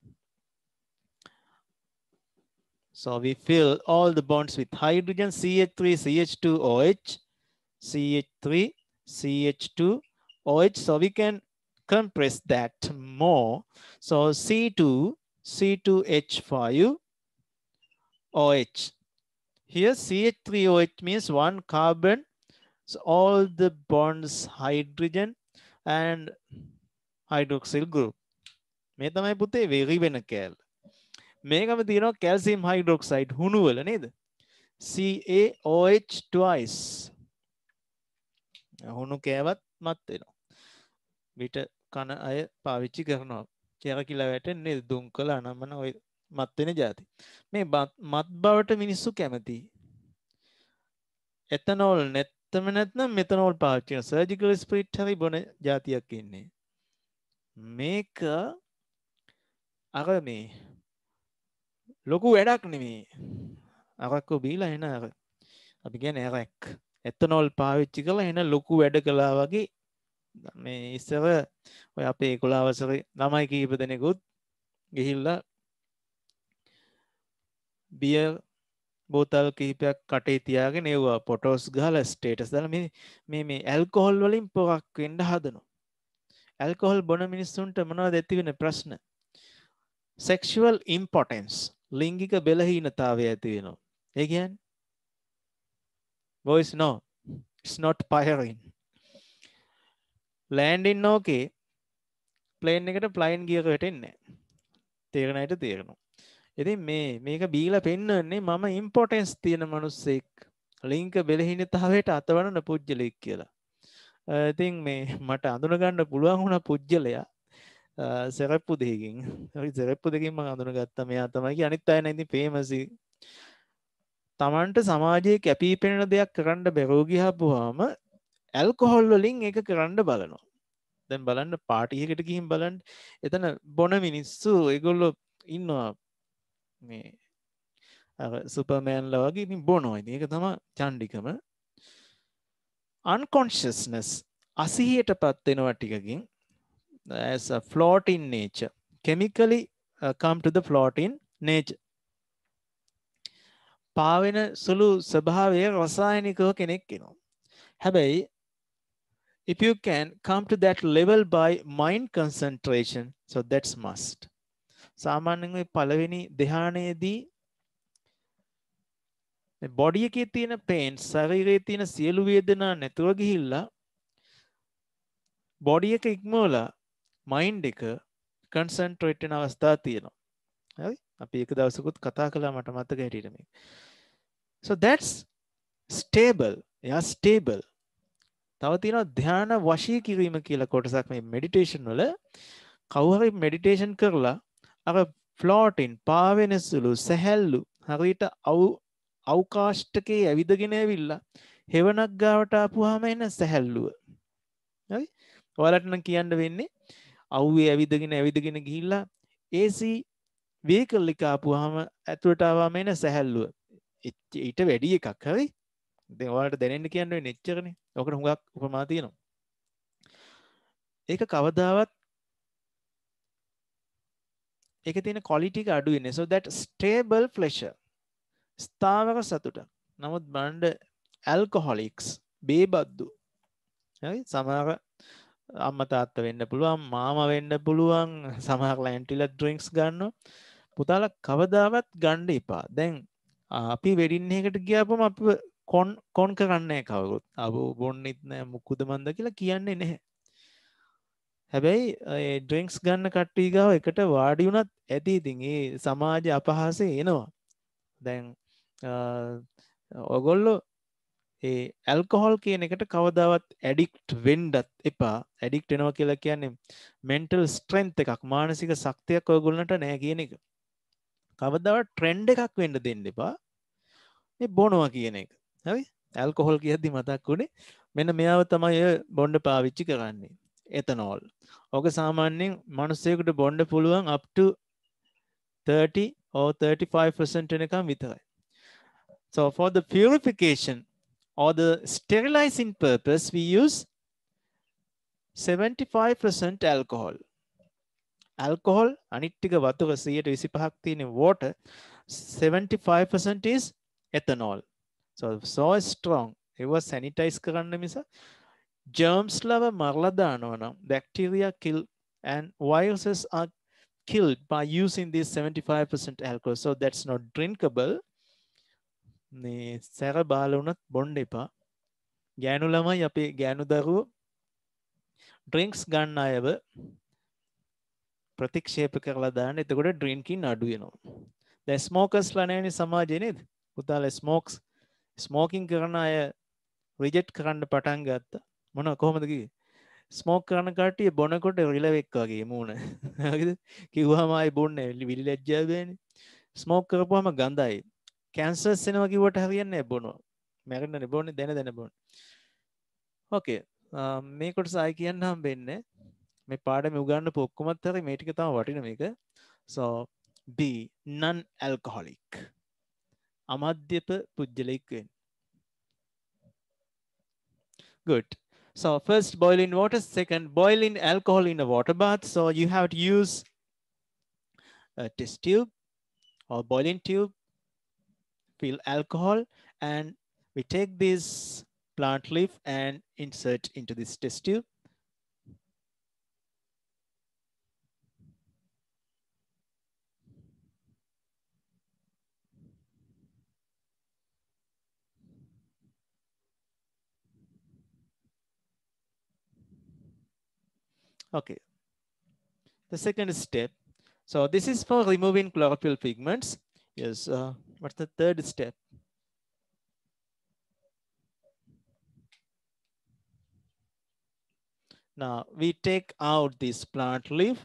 So we fill all the bonds with hydrogen, C H three, C H two, OH, C H three, C H two, OH. So we can compress that more. So C two, C two H five, OH. Here C H three O H means one carbon. So all the bonds hydrogen and hydroxyl group. මේ තමයි පුතේ වෙරි වෙන කෑල්ල. මේකම තියෙනවා calcium hydroxide හුණු වල නේද? C A O H twice. හුණු කෑවත් මත් වෙනවා. විට කන අය පාවිච්චි කරනවා. කියලා කියලා වැටෙන්නේ දුම් කළා නමන ඔය මත් වෙන જાති. මේ මත් බවට මිනිස්සු කැමති. එතනෝල් නැත්තම නැත්නම් මෙතනෝල් පාවිච්චි කරන සර්ජිකල් ස්ප්‍රිට් හරි බොන જાතියක් ඉන්නේ. මේක අර මේ ලොකු වැඩක් නෙමෙයි. අරක්කු බීලා එන අර අපි කියන්නේ ඇරක්. එතනෝල් පාවිච්චි කරලා එන ලොකු වැඩ කළා වගේ මේ ඉස්සර ඔය අපේ එකොළහ වසරේ ළමයි කීප දෙනෙකුත් ගිහිල්ලා බියර් බෝතල් කිහිපයක් කටේ තියාගෙන ඒවා ෆොටෝස් ගහලා ස්ටේටස් දාලා මේ මේ මේ ඇල්කොහොල් වලින් පොරක් වෙන්න හදනවා. ඇල්කොහොල් බොන මිනිස්සුන්ට මොනවද ඇති වෙන ප්‍රශ්න? sexual impotence ලිංගික බෙලහීනතාවය ඇති වෙනවා. ඒ කියන්නේ boys no it's not firing. landing okay plane එකට flying gear වැටෙන්නේ නැහැ. තේරෙන අයට තේරෙනවා. ඉතින් මේ මේක බීලා පෙන්වන්නේ මම ඉම්පෝටන්ස් තියෙන මිනිස්සෙක් ලිංග බෙලහීනතාවයට අතවරන පුජ්‍යලෙක් කියලා. ඉතින් මේ මට අඳුන ගන්න පුළුවන් වුණා පුජ්‍යලයා සරප්පු දෙකකින්. හරි සරප්පු දෙකකින් මම අඳුනගත්තා මෙයා තමයි. අනිත් අය නම් ඉතින් ෆේමස්. Tamanට සමාජයේ කැපී පෙනෙන දෙයක් කරන්න බැරුව ගියාපුවාම ඇල්කොහොල් වලින් ඒක කරන්න බලනවා. දැන් බලන්න පාටි එකකට ගිහින් බලන්න එතන බොන මිනිස්සු ඒගොල්ලෝ ඉන්නවා මේ අර සුපර්මෑන්ලා වගේ ඉතින් බොනවා. ඉතින් ඒක තමයි චණ්ඩිකම. unconsciousness අසිහියටපත් වෙනවා ටිකකින් as a float in nature chemically uh, come to the float in nature. පාවෙන සුළු ස්වභාවයේ රසායනිකව කෙනෙක් වෙනවා. හැබැයි if you can come to that level by mind concentration so that's must. සාමාන්‍යයෙන් මේ පළවෙනි ධ්‍යානයේදී මේ බොඩි එකේ තියෙන පේන් ශරීරයේ තියෙන සියලු වේදනා නැතුව ගිහිල්ලා බොඩි එක ඉක්මවලා මයින්ඩ් එක කන්සන්ට්‍රේට් වෙන අවස්ථාවක් තියෙනවා. හරි? අපි එක දවසකුත් කතා කළා මට මතක හැටියට මේක. So that's stable. yeah stable. තව තියෙනවා ධ්‍යාන වශී කිරීම කියලා කොටසක් මේ මෙඩිටේෂන් වල. කවුරු හරි මෙඩිටේෂන් කරලා අර ෆ්ලෝටින් පාවෙන සුළු සැහැල්ලු හරියට අවකාශයකේ ඇවිදගෙන ඇවිල්ලා හෙවණක් ගාවට ආපුවාම එන සැහැල්ලුව. හරි? ඔයාලට නම් කියන්න වෙන්නේ අවුවේ ඇවිදගෙන ඇවිදගෙන ගිහිල්ලා A C vehicle එක ආපුවාම ඇතුළට ආවම එන සැහැල්ලුව. ඊට වැඩි එකක්. හරි? දැන් ඔයාලට දැනෙන්න කියන්න වෙන්නේ එච්චරනේ. ඔකට හුඟක් උපමා තියෙනවා. ඒක කවදාවත් ඒක තියෙන quality එක අඩු වෙන්නේ. So that stable pleasure. ස්ථාවර සතුට. නමුත් බණ්ඩ alcoholics බේබද්දු. හරි? සමහර අම්මා තාත්තා වෙන්න පුළුවන්, මාමා වෙන්න පුළුවන්, සමහරලා ඇන්ටිලා ඩ්‍රින්ක්ස් ගන්නවා. පුතාලා කවදාවත් ගන්න එපා. දැන් අපි වෙඩින් එකකට ගියාපම අපි කොන් කොන් කරන්නේ නැහැ කවුරුත්. අබෝ බොන්නෙත් නැහැ මුකුද මන්ද කියලා කියන්නේ නැහැ. හැබැයි ඒ ඩ්‍රින්ක්ස් ගන්න කට්ටිය ගාව එකට වාඩි වුණත් ඇති ඉතින් ඒ සමාජ අපහාසය එනවා. දැන් ඔයගොල්ලෝ ඒ ඇල්කොහොල් කියන එකට කවදාවත් ඇඩික්ට් වෙන්නත් එපා. ඇඩික්ට් වෙනවා කියලා කියන්නේ මෙන්ටල් ස්ට්‍රෙන්ත් එකක්, මානසික ශක්තියක් ඔයගොල්ලන්ට නැහැ කියන එක. කවදාවත් ට්‍රෙන්ඩ් එකක් වෙන්න දෙන්න එපා. මේ බොනවා කියන එක. හරි? ඇල්කොහොල් කියද්දි මතක් වුණේ මෙන්න මෙයාව තමයි බොන්න පාවිච්චි කරන්නේ. එතනෝල්. ඔක සාමාන්‍යයෙන් මිනිස්සෙකුට බොන්න පුළුවන් up to thirty or thirty-five percent වෙනකම් විතරයි. So for the purification or the sterilizing purpose we use seventy-five percent alcohol. Alcohol අනිත් ටික වතුර one hundred twenty-five ක් තියෙන water, seventy-five percent is ethanol. So so strong. it was sanitize කරන්න මිස germs ලව මරලා දානවා නම් bacteria kill and viruses are killed by using this seventy-five percent alcohol. So that's not drinkable. මේ සැර බාල වුණත් බොන්න එපා. ගෑනු ළමයි අපේ ගෑනු දරුවෝ ඩ්‍රින්ක්ස් ගන්න අයව ප්‍රතික්ෂේප කරලා දාන්න. එතකොට ඩ්‍රින්කින් අඩු වෙනවා. දැන් ස්මෝකර්ස්ලා නැහැනේ සමාජේ නේද? පුතාලා ස්මෝක්ස් ස්මෝකින් කරන අය රිජෙක්ට් කරන්න පටන් ගත්තා. මොනවා කොහොමද කිව්වේ? ස්මෝක් කරන කට්ටිය බොනකොට රිලෙවෙක් වගේ මූණ. හරිද? කිව්වම ආයි බොන්නේ විලිලැජ්ජා වෙන්නේ. ස්මෝක් කරපුවම ගඳයි. කැන්සර්ස් එනවා කිව්වට හරියන්නේ නැහැ බොනවා. මැරෙන්නනේ බොන්නේ දැන දැන බොන්නේ. ඕකේ. මේ කොටස ආයි කියන්න හම්බෙන්නේ. මේ පාඩමේ උගන්වපු ඔක්කොමත් හරි මේ ටික තමයි වටින මේක. So B non alcoholic. අමද්‍යප පුජ්‍යලෙක් වෙන්න. Good. So first boil in water, second boil in alcohol in a water bath. So you have to use a test tube or boiling tube, fill alcohol, and we take this plant leaf and insert into this test tube. Okay. The second step. So this is for removing chlorophyll pigments. Yes. Uh, what's the third step? Now we take out this plant leaf.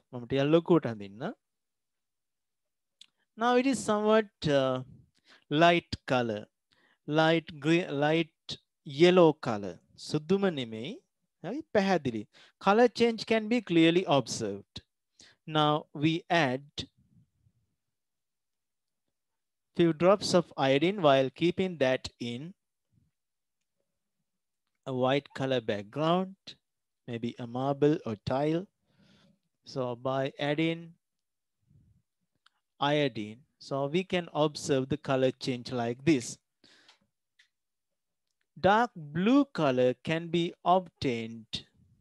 Now it is somewhat uh, light color, light green, light yellow color. Sudduma නෙමෙයි. හරි පැහැදිලි. Color change can be clearly observed. Now we add few drops of iodine while keeping that in a white color background, maybe a marble or tile. So by adding iodine, so we can observe the color change like this. Dark blue color can be obtained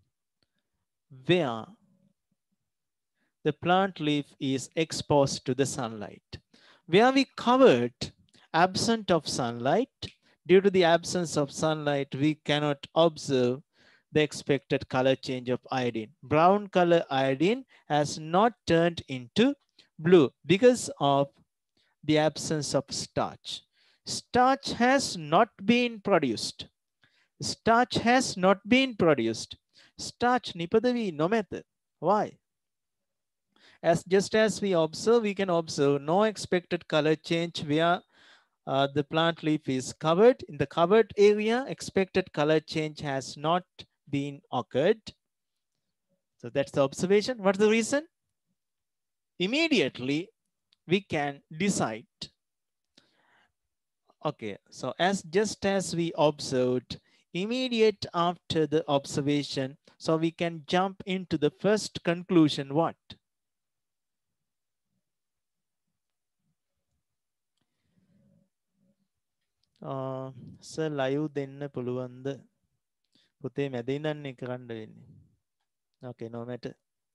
where the plant leaf is exposed to the sunlight. Where we covered absent of sunlight, due to the absence of sunlight, we cannot observe the expected color change of iodine. Brown color iodine has not turned into blue because of the absence of starch. Starch has not been produced. Starch has not been produced. Starch nipadavi nomete. Why? As just as we observe, we can observe no expected color change where uh, the plant leaf is covered. In the covered area, expected color change has not been occurred. So that's the observation. What's the reason? Immediately, we can decide. Okay, so as just as we observed, immediate after the observation, so we can jump into the first conclusion. What? Sir live දෙන්න පුළුවන්ද? පුතේ මැද ඉඳන් එක කරන්න වෙන්නේ. Okay, no matter.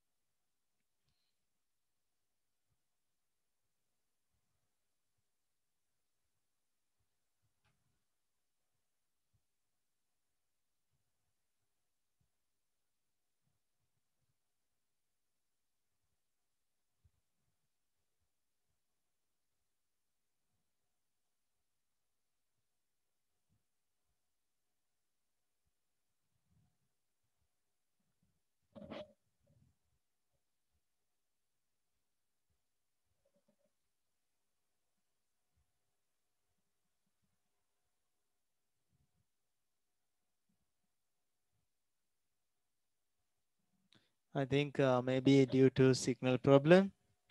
I think uh, maybe due to signal problem.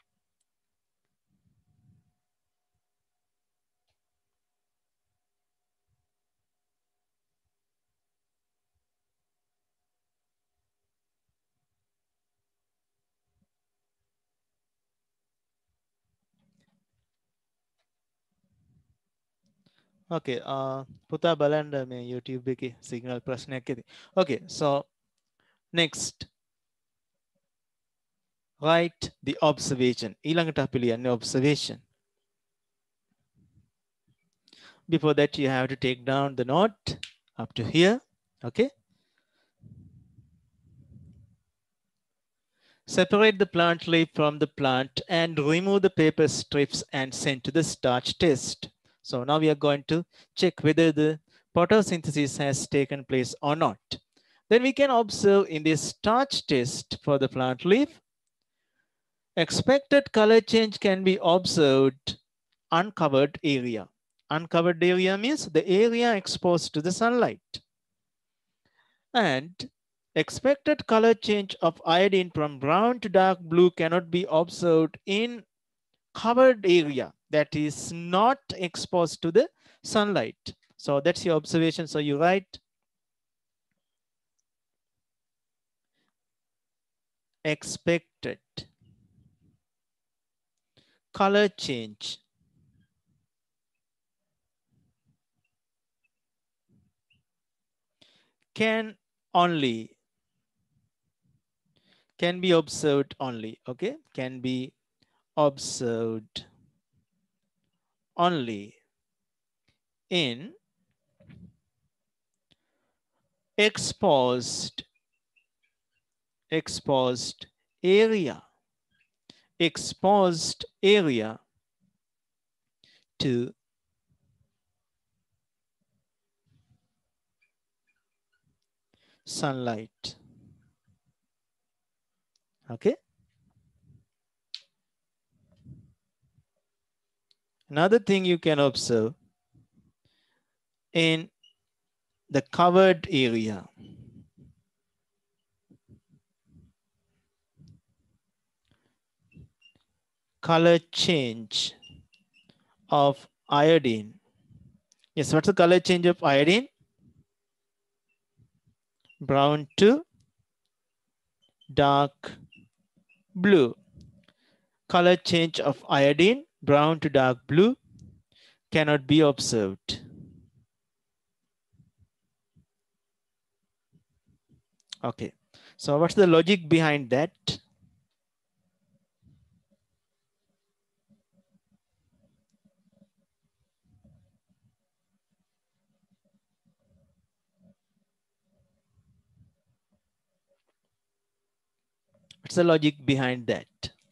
Okay, uh, පුතා බලන්න මේ YouTube එකේ signal ප්‍රශ්නයක් ඇති. Okay, so next. Write the observation. ඊළඟට අපි ලියන්නේ observation. Before that, you have to take down the note up to here. Okay. Separate the plant leaf from the plant and remove the paper strips and send to the starch test. So now we are going to check whether the photosynthesis has taken place or not. Then we can observe in this starch test for the plant leaf, expected color change can be observed uncovered area. Uncovered area means the area exposed to the sunlight. And expected color change of iodine from brown to dark blue cannot be observed in covered area that is not exposed to the sunlight. So that's your observation. So you write expected color change can only can be observed only, okay? Can be observed only in exposed exposed area, exposed area to sunlight, okay? Another thing you can observe in the covered area, color change of iodine. Yes, what's the color change of iodine? Brown to dark blue. Color change of iodine, brown to dark blue, cannot be observed. Okay, so what's the logic behind that? What's the logic behind that?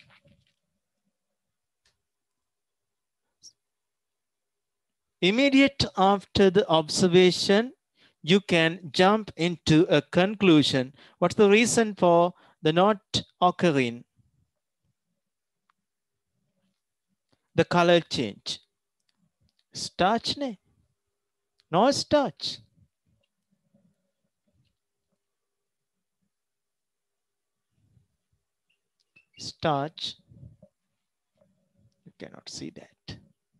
Immediate after the observation, you can jump into a conclusion. What's the reason for the not occurring the color change? Starch ne? No starch. Starch. You cannot see that.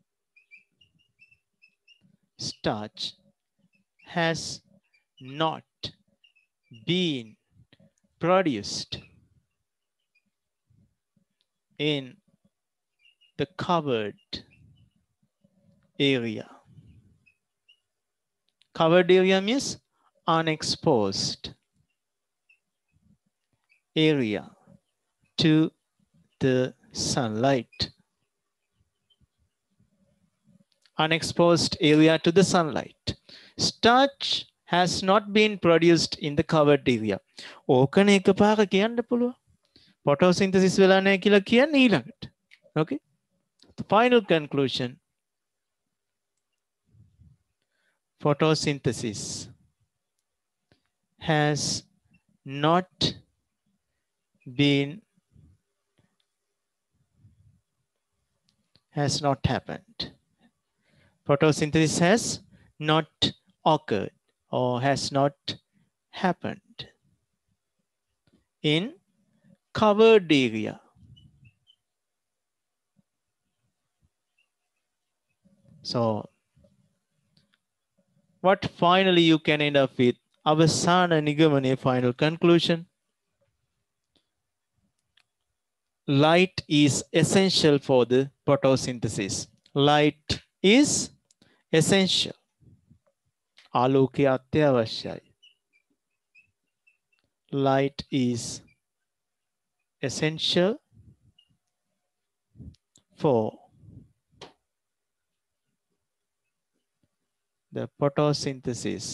Starch has not been produced in the covered area. Covered area means unexposed area to the sunlight. Unexposed area to the sunlight. Starch has not been produced in the covered area. ඕකන එකපාර කියන්න පුළුවන්. Photosynthesis වෙලා නැහැ කියලා කියන්නේ ඊළඟට. Okay? The final conclusion. Photosynthesis has not been has not happened. Photosynthesis has not occurred or has not happened in covered area. So what finally you can end up with? අවසාන නිගමනයේ final conclusion. Light is essential for the photosynthesis. Light is essential. ආලෝකය අත්‍යවශ්‍යයි. Light is essential for the photosynthesis.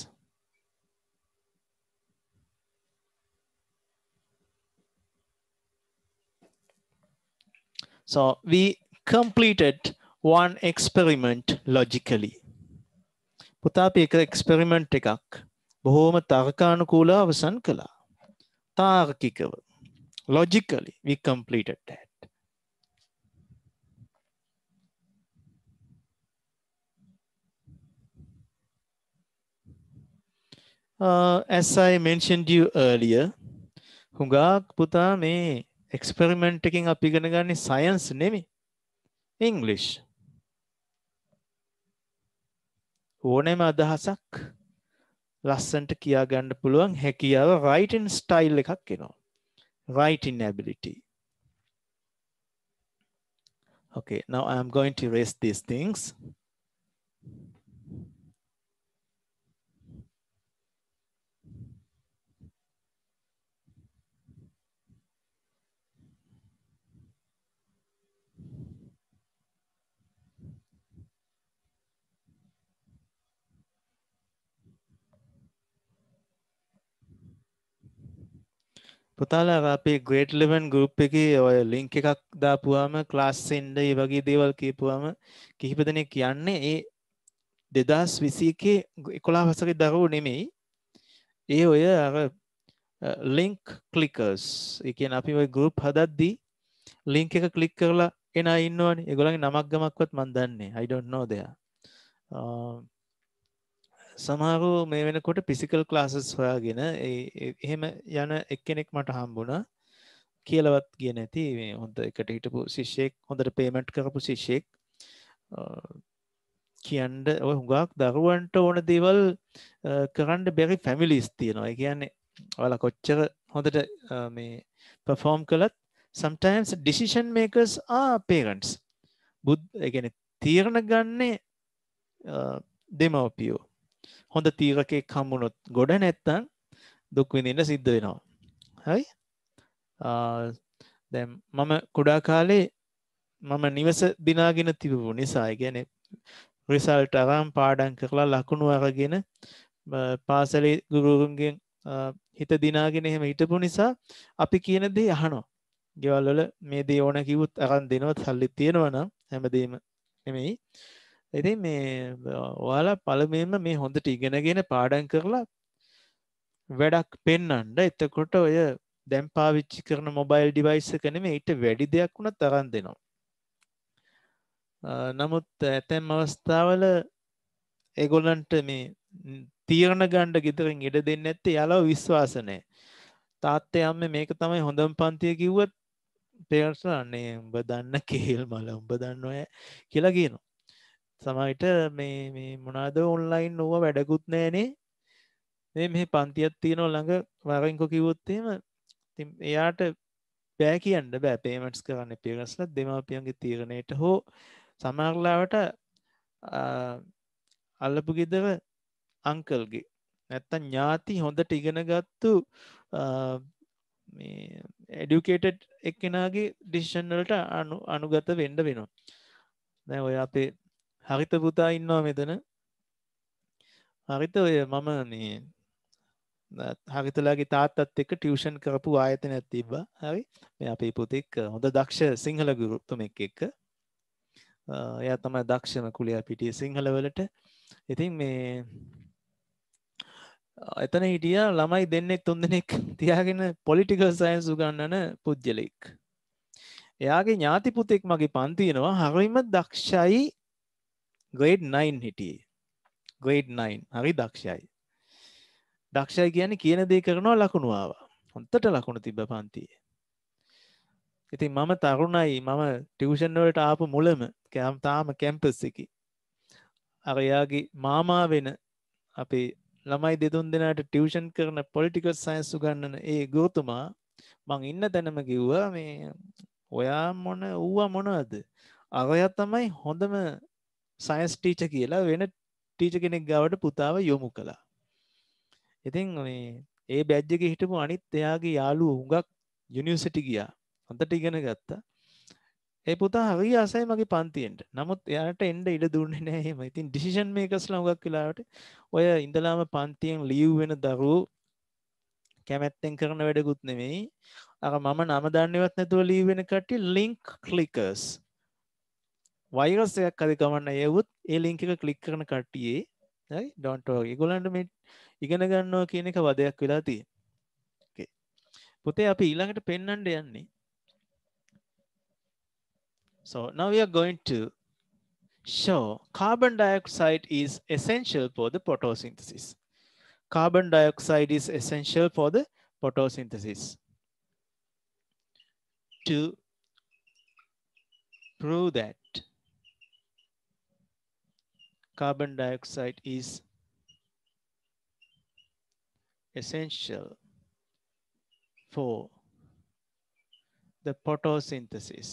So we completed one experiment logically. පුතා අපි එක experiment එකක් බොහෝම තර්කානුකූලව අවසන් කළා. තාර්කිකව. Logically, we completed that. Uh, as I mentioned you earlier, හුඟක් පුතා මේ එක්ස්පෙරිමන්ට් එකකින් අපි ඉගෙන ගන්නේ සයන්ස් නෙමෙයි. ඉංග්ලිෂ්. ඕනෑම අදහසක් ලස්සන්ට කියා ගන්න පුළුවන් හැකියාව writing style එකක් එනවා. Writing ability. Okay, now I am going to erase these things. පුතාලා අපේ grade eleven group එකේ ඔය link එකක් දාපුවාම class end ඒ වගේ දේවල් කියපුවාම කිහිප දෙනෙක් කියන්නේ ඒ දෙදාස් විසි එකේ එකොළහ වසරේ දරුවෝ නෙමෙයි. ඒ ඔය අර link clickers. ඒ කියන්නේ අපි ඔය group හදද්දී link එක click කරලා එන අය ඉන්නවනේ. ඒගොල්ලන්ගේ නමක් ගමක්වත් මන් දන්නේ. I don't know there. Uh, සමහරු මේ වෙනකොට ෆිසිකල් ක්ලාසස් හොයාගෙන එහෙම යන එක්කෙනෙක් මට හම්බුණා. කියලාවත් ගියේ නැති මේ හොඳ එකට හිටපු ශිෂ්‍යෙක්, හොඳට පේමන්ට් කරපු ශිෂ්‍යෙක්. කියන්න ඔය හුඟක් දරුවන්ට ඕන දේවල් කරන්න බැරි ෆැමිලිස් තියෙනවා. ඒ කියන්නේ ඔයාලා කොච්චර හොඳට මේ perform කළත් sometimes decision makers are parents. බුද් ඒ කියන්නේ තීරණ ගන්නේ දෙමව්පියෝ. හොඳ තීරකෙක් හම්බුනොත් ගොඩ නැත්තම් දුක් විඳින්න සිද්ධ වෙනවා. හරි? දැන් මම කුඩා කාලේ මම නිවස දිනාගෙන තිබුණු නිසා ඒ කියන්නේ රිසල්ට් අරන් පාඩම් කරලා ලකුණු අරගෙන පාසලේ ගුරුවරුන්ගෙන් හිත දිනාගෙන එහෙම හිටපු නිසා අපි කියන දේ අහනවා. ගෙවල් වල මේ දේ ඕන කිව්වොත් අරන් දෙනවා, සල්ලි තියෙනවා නම් හැමදේම නෙමෙයි. ඉතින් මේ ඔයාලා පළමුවෙන්ම මේ හොඳට ඉගෙනගෙන පාඩම් කරලා වැඩක් පෙන්වන්න. එතකොට ඔය දැන් පාවිච්චි කරන මොබයිල් ඩිවයිස් එක නෙමෙයි ඊට වැඩි දෙයක් වුණත් අරන් දෙනවා. නමුත් ඇතැම් අවස්ථාවල ඒගොල්ලන්ට මේ තීරණ ගන්න ගෙදරින් ඉඩ දෙන්නේ නැත්තේ යාළුවෝ විශ්වාස නැහැ. තාත්තේ අම්මේ මේක තමයි හොඳම පන්තිය කිව්වොත් පේරන්ට්ස් අනේ උඹ දන්න කේල් මල උඹ දන්නවය කියලා කියනවා. සමහරවිට මේ මේ මොනවාද ඔන්ලයින් ඕවා වැඩකුත් නැහනේ. මේ මෙහි පන්තියක් තියෙනවා ළඟ වරින්කෝ කිව්වොත් එහෙම ඉතින් එයාට බෑ කියන්න බෑ. පේමන්ට්ස් කරන්නේ පේරන්ට්ස්ලා දෙමාපියන්ගේ තීරණයට හෝ සමහරලාවට අල්ලපු ගෙදර අංකල්ගේ නැත්තම් ඥාති හොඳට ඉගෙනගත්තු මේ එඩියුකේටඩ් එක්කෙනාගේ ඩිසිෂන් වලට අනු අනුගත වෙන්න වෙනවා. දැන් ඔය අපේ හරිත පුතා ඉන්නවා මෙතන. හරිත ඔය මම මේ හරිතලාගේ තාත්තත් එක්ක ටියුෂන් කරපු ආයතනයක් තිබ්බා. හරි. මේ අපේ පුතෙක් හොඳ දක්ෂ සිංහල ගුරුතුමෙක් එක්ක. එයා තමයි දක්ෂම කුලියා පිටියේ සිංහල වලට. ඉතින් මේ එතන හිටියා ළමයි දෙන්නෙක් තුන් දෙනෙක් තියාගෙන පොලිටිකල් සයන්ස් උගන්වන පුජ්‍යලෙක්. එයාගේ ඥාති පුතෙක් මගේ පන්තියනවා හරිම දක්ෂයි grade nine හිටියේ. grade nine හරි දක්ෂයි. දක්ෂයි කියන්නේ කියන දේ කරනවා ලකුණු ආවා. හොන්දට ලකුණු තිබ්බ පන්තියේ. ඉතින් මම තරුණයි මම ටියුෂන් වලට ආපු මුලම තාම කැම්පස් එකේ. අර එයාගේ මාමා වෙන අපේ ළමයි දෙතුන් දෙනාට ටියුෂන් කරන පොලිටිකල් සයන්ස් උගන්වන ඒ ගුරුතුමා මං ඉන්න තැනම කිව්වා මේ ඔයා මොන ඌවා මොනවද? අරයා තමයි හොඳම සයන්ස් ටීචර් කියලා වෙන ටීචර් කෙනෙක් ගාවට පුතාව යොමු කළා. ඉතින් මේ ඒ බැච් එකේ හිටපු අනිත් එයාගේ යාළුවෝ හුඟක් යුනිවර්සිටි ගියා. හොඳට ඉගෙන ගත්තා. ඒ පුතා හරි ආසයි මගේ පන්තියෙන්ට. නමුත් එයාට එන්න ඉඩ දුන්නේ නැහැ එහෙම. ඉතින් ඩිසිෂන් මේකර්ස්ලා හුඟක් වෙලාවට ඔය ඉඳලාම පන්තියෙන් ලීව් වෙන දරුවෝ කැමැත්තෙන් කරන වැඩකුත් නෙමෙයි. අර මම නම දන්නේවත් නැතුව ලීව් වෙන කට්ටිය ලින්ක් ක්ලිකර්ස්. වෛරස් එකක් හරි ගමන්න යවුවොත් ඒ ලින්ක් එක ක්ලික් කරන කට්ටියේ හරි ඩෝන්ට් වරි. ඒගොල්ලන්ට මේ ඉගෙන ගන්නවා කියන එක වදයක් වෙලා තියෙනවා. Okay. පුතේ අපි ඊළඟට පෙන්වන්න යන්නේ. So now we are going to show carbon dioxide is essential for the photosynthesis. Carbon dioxide is essential for the photosynthesis. To prove that carbon dioxide is essential for the photosynthesis.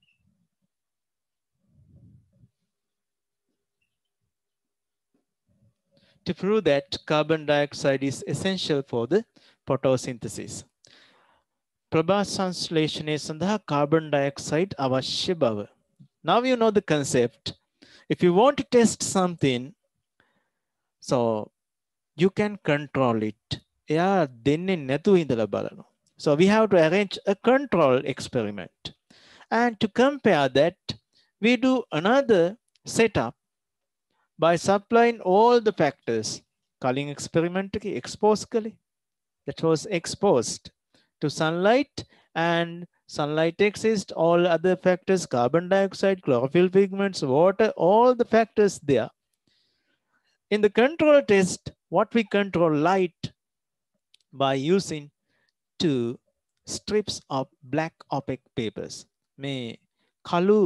To prove that carbon dioxide is essential for the photosynthesis. ප්‍රභා සංශ්ලේෂණය සඳහා carbon dioxide අවශ්‍ය බව. Now you know the concept. If you want to test something, so you can control it. එයා දෙන්නේ නැතුව ඉඳලා බලනවා. So we have to arrange a control experiment. And to compare that, we do another setup by supplying all the factors. Calling experiment exposed kale. That was exposed to sunlight, and sunlight exists, all other factors, carbon dioxide, chlorophyll pigments, water, all the factors there. In the control test, what we control light by using two strips of black opaque papers. මේ කළු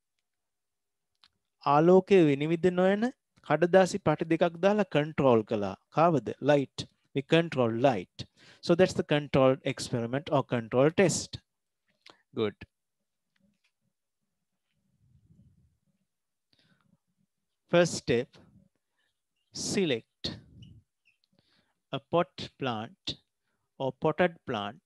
ආලෝකයේ විනිවිද නොයන කඩදාසි පටි දෙකක් දාලා control කළා. කාවද? Light. We control light. So that's the controlled experiment or control test. Good. First step, select a pot plant or potted plant.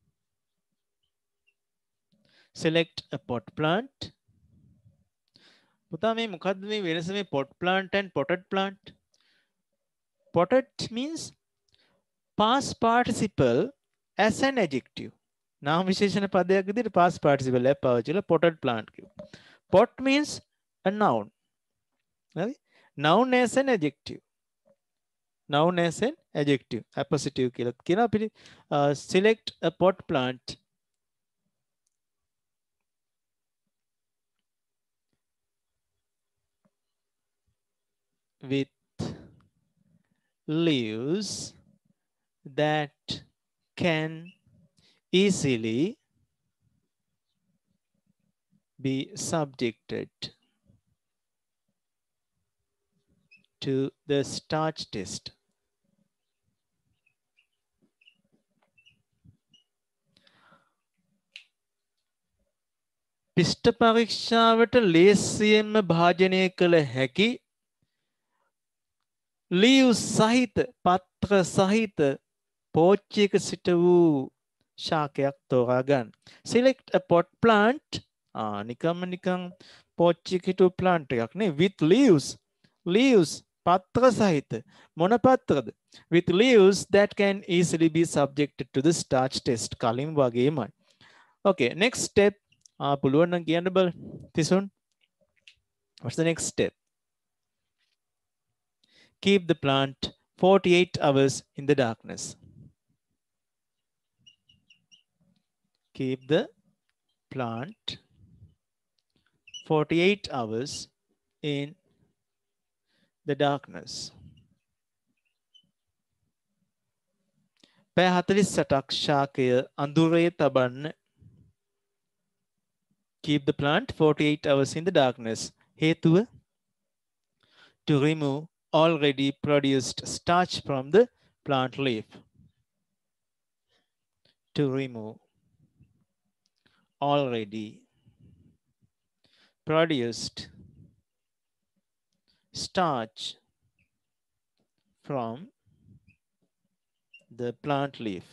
Select a pot plant. පුතා මේ මොකද්ද මේ වෙනස මේ pot plant and potted plant? Potted means past participle as an adjective. නාම විශේෂණ පදයක් විදිහට past participle එක පාවිච්චි කරලා potted plant කියනවා. Pot means a noun. හරි? Noun as an adjective. Noun as an adjective. Appositive කියලා කියන අපිට uh, select a pot plant. With leaves that can easily be subjected to the starch test. පිෂ්ඨ පරීක්ෂාවට ලේසියෙන්ම භාජනය කළ හැකි leaves සහිත පත්‍ර සහිත පෝච්චියක සිට වූ ශාකයක් තෝරා ගන්න. Select a pot plant. ආ නිකම්ම නිකම් පෝච්චියක හිටු plant එකක් නේ with leaves. Leaves පත්‍ර සහිත මොන පත්‍රද? With leaves that can easily be subjected to the starch test. කලින් වගේමයි. Okay, next step. ආ පුළුවන් නම් කියන්න බල. තිසුන්. What's the next step? Keep the plant forty-eight hours in the darkness. Keep the plant forty-eight hours in the darkness. පැය හතළිස් අටක් ශාකය අඳුරේ තබන්න. Keep the plant forty-eight hours in the darkness. හේතුව to remove already produced starch from the plant leaf. To remove already produced starch from the plant leaf.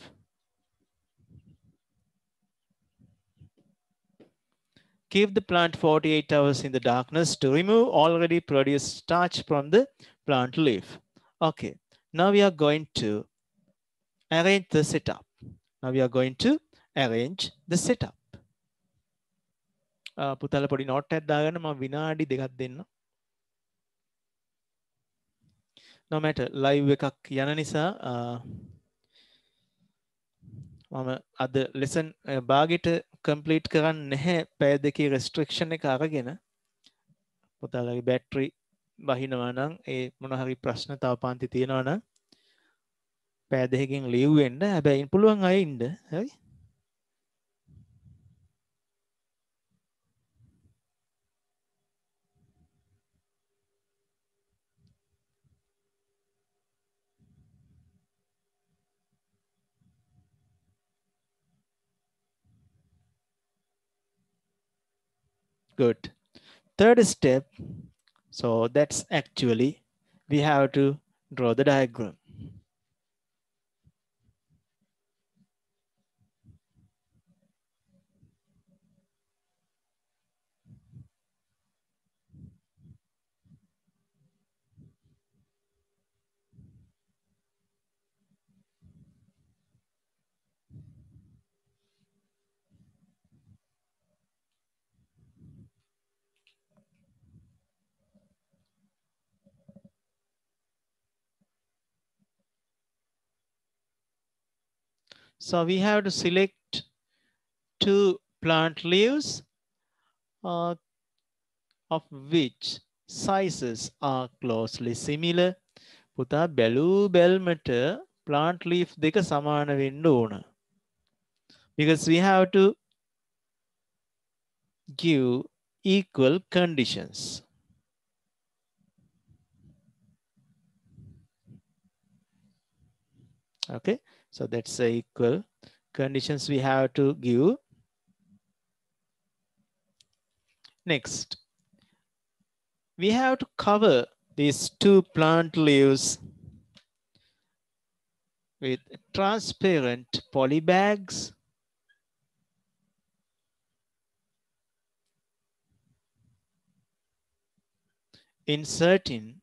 Keep the plant forty-eight hours in the darkness to remove already produced starch from the plant leaf. Okay, now we are going to arrange the setup. Now we are going to arrange the setup. Uh, පුතාලා පොඩි note එකක් දාගන්න මම විනාඩි දෙකක් දෙන්න. no matter live එකක් යන නිසා මම අද lesson භාගෙට complete කරන්න නැහැ පැය දෙකේ restriction එක අරගෙන පුතාලගේ battery බහිනවා නම් ඒ මොන හරි ප්‍රශ්න තව පාන්ති තියෙනවා නම් පැය දෙකකින් leave වෙන්න හැබැයි පුළුවන් අය ඉන්න හරි good third step so that's actually we have to draw the diagram so we have to select two plant leaves uh, of which sizes are closely similar පුතා බැලූ බැල්මට plant leaf දෙක සමාන වෙන්න ඕන because we have to give equal conditions okay so that's the equal conditions we have to give next we have to cover these two plant leaves with transparent poly bags inserting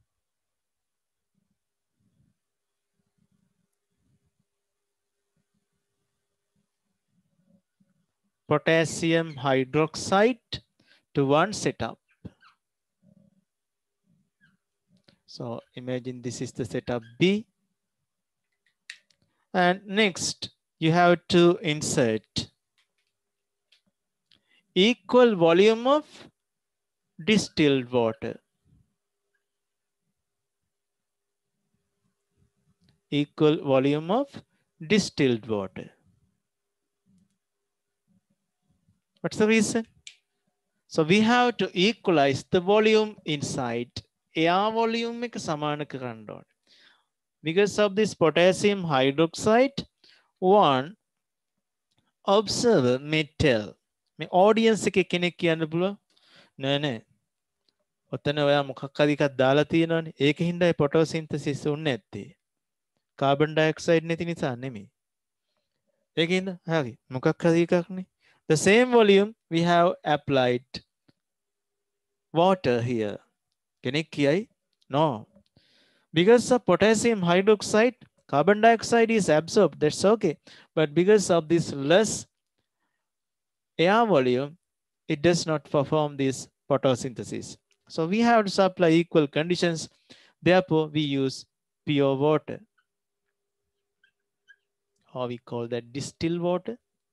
potassium hydroxide to one setup. So imagine this is the setup B. And next you have to insert equal volume of distilled water. Equal volume of distilled water. What's the reason? So we have to equalize the volume inside. Air volume එක සමාන කරන්න ඕනේ. Because of this potassium hydroxide, one observer may tell. මේ audience එකේ කෙනෙක් කියන්න පුළුවන් නෑ නෑ. ඔතන ඔයා මොකක් හරි එකක් දාලා තියෙනවනේ. ඒක හින්දායි photosynthesis උන්නේ නැත්තේ. carbon dioxide නැති නිසා නෙමෙයි. ඒකින්ද හරි මොකක් හරි එකක්නේ. The same volume we have applied water here. කෙනෙක් කියයි no. Because of potassium hydroxide, carbon dioxide is absorbed. That's okay. But because of this less air volume, it does not perform this photosynthesis. So we have to supply equal conditions. Therefore, we use pure water. Or we call that distilled water.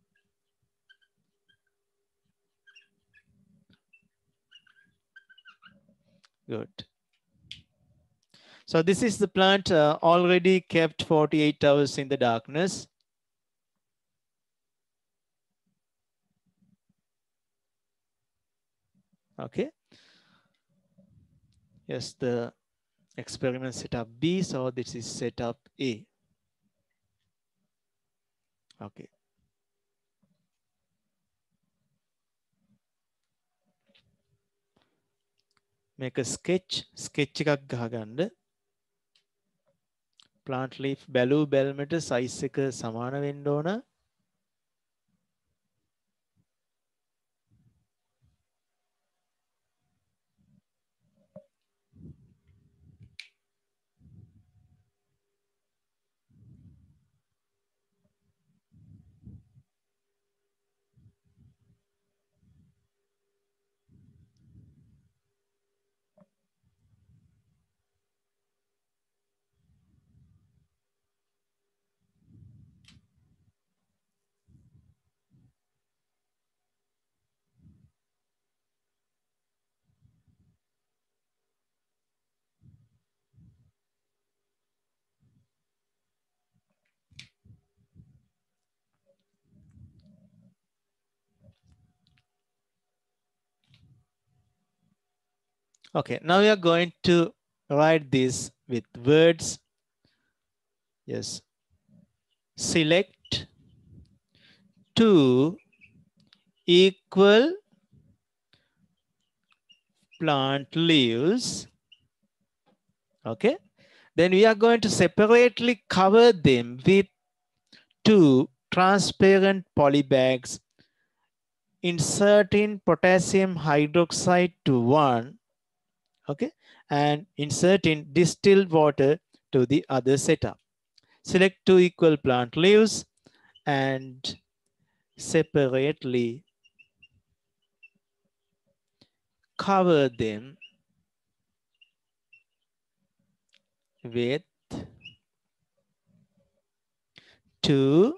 Good. So this is the plant uh, already kept forty-eight hours in the darkness. Okay. Yes, the experiment setup B. So this is setup A. Okay. Make a sketch. Sketch එකක් ගහගන්න. Plant leaf බැලූ බැල්මට size එක සමාන වෙන්න ඕන. Okay, now we are going to write this with words. Yes. Select two equal plant leaves. Okay. Then we are going to separately cover them with two transparent polybags, inserting potassium hydroxide to one, okay, and inserting distilled water to the other setup. Select two equal plant leaves and separately cover them with two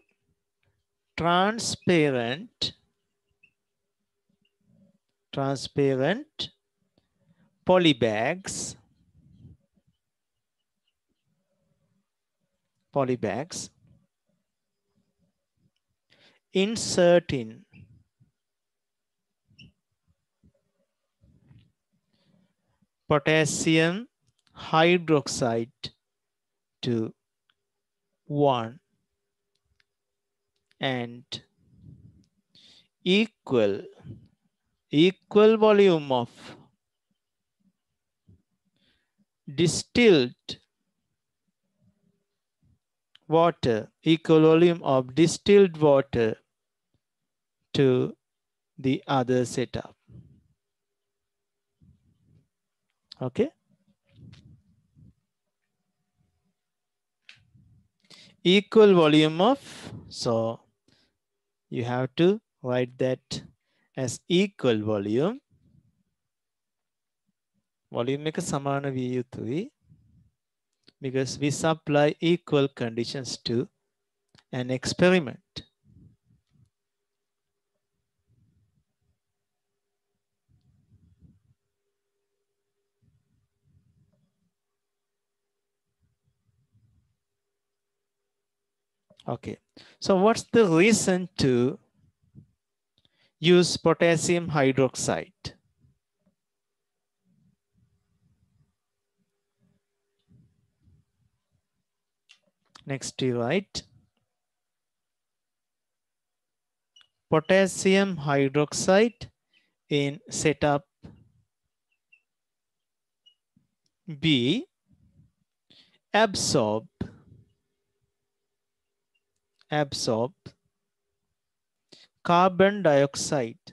transparent transparent polybags polybags inserting potassium hydroxide to one and equal equal volume of distilled water equal volume of distilled water to the other setup. Okay, equal volume of, so you have to write that as equal volume. Volume එක සමාන විය යුතුයි because we supply equal conditions to an experiment. Okay, so what's the reason to use potassium hydroxide? Next you write potassium hydroxide in setup B absorb absorb carbon dioxide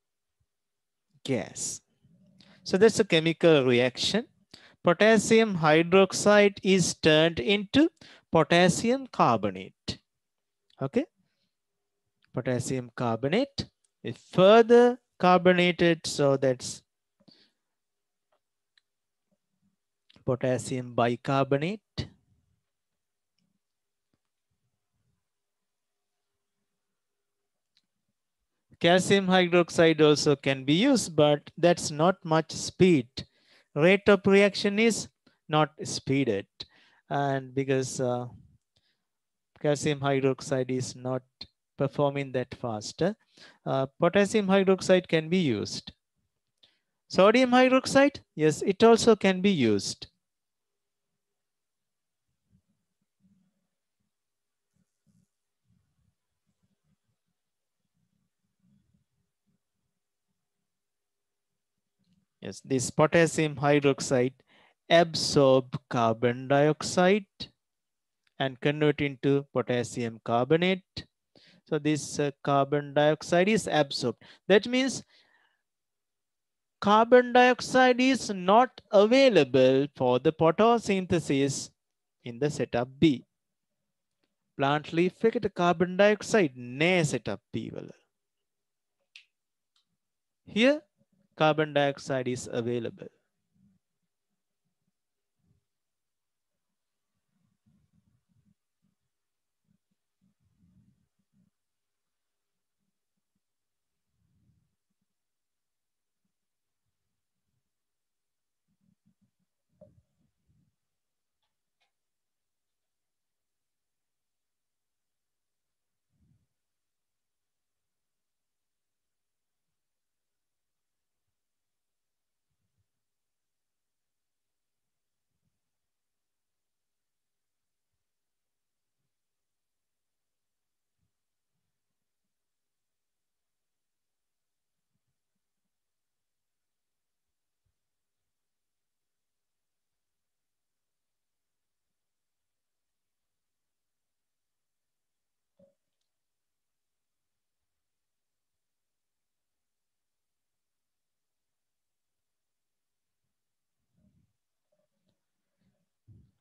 gas. So that's a chemical reaction. Potassium hydroxide is turned into potassium carbonate. Okay, potassium carbonate is further carbonated, so that's potassium bicarbonate. Calcium hydroxide also can be used, but that's not much speed. Rate of reaction is not speeded, and because uh, calcium hydroxide is not performing that faster, uh, potassium hydroxide can be used. Sodium hydroxide, yes, it also can be used. Yes, this potassium hydroxide absorb carbon dioxide and convert into potassium carbonate. So this uh, carbon dioxide is absorbed. That means carbon dioxide is not available for the photosynthesis in the setup B. Plant leaf එකට carbon dioxide නෑ setup B වල. Here carbon dioxide is available.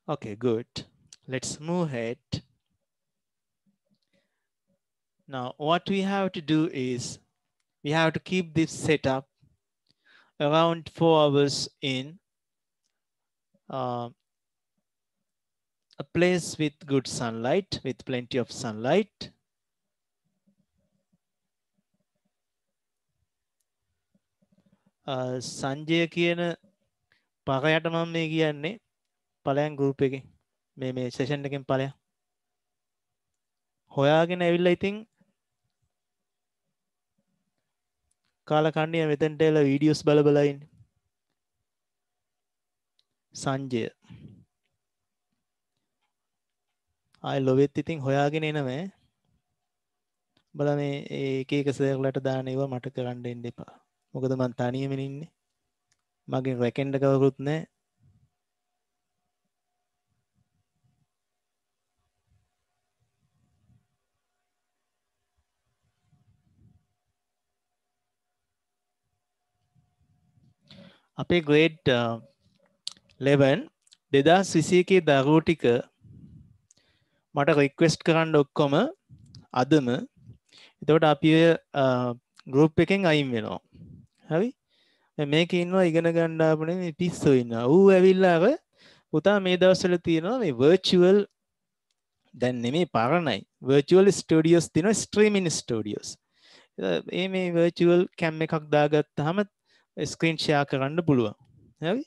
Okay, good. Let's move ahead. Now, what we have to do is we have to keep this setup around four hours in uh, a place with good sunlight, with plenty of sunlight. Uh, Sanjaya කියන පරයට මම මේ කියන්නේ පලයන් group එකේ මේ මේ session එකෙන් පලයන් හොයාගෙන ඇවිල්ලා ඉතින් කාලකන්ණිය මෙතෙන්ට එලා වීඩියෝස් බල බල ඉන්නේ සංජය ආයි ලොවෙත් ඉතින් හොයාගෙන එනම බල මේ එක එක සර්ලට දාන ඒවා මට කරන්න දෙන්න එපා මොකද මං තනියම ඉන්නේ මගෙන් රැකෙන්න කවුරුත් නැහැ අපේ grade uh, eleven දෙදාස් විසි එකේ දරුවෝ ටික මට රික්වෙස්ට් කරන්න ඔක්කොම අදම එතකොට අපි ගෲප් එකෙන් අයින් වෙනවා හරි මේකේ ඉන්නවා ඉගෙන ගන්න ආපුනේ මේ පිස්සෝ ඉන්නවා ඌ ඇවිල්ලා අර පුතා මේ දවස්වල තියෙනවා මේ virtual දැන් නෙමෙයි පරණයි virtual studios තියෙනවා streaming studios ඒ මේ virtual cam එකක් දාගත්තාම ස්ක්‍රීන් ෂෙයා කරන්න පුළුවන් හරි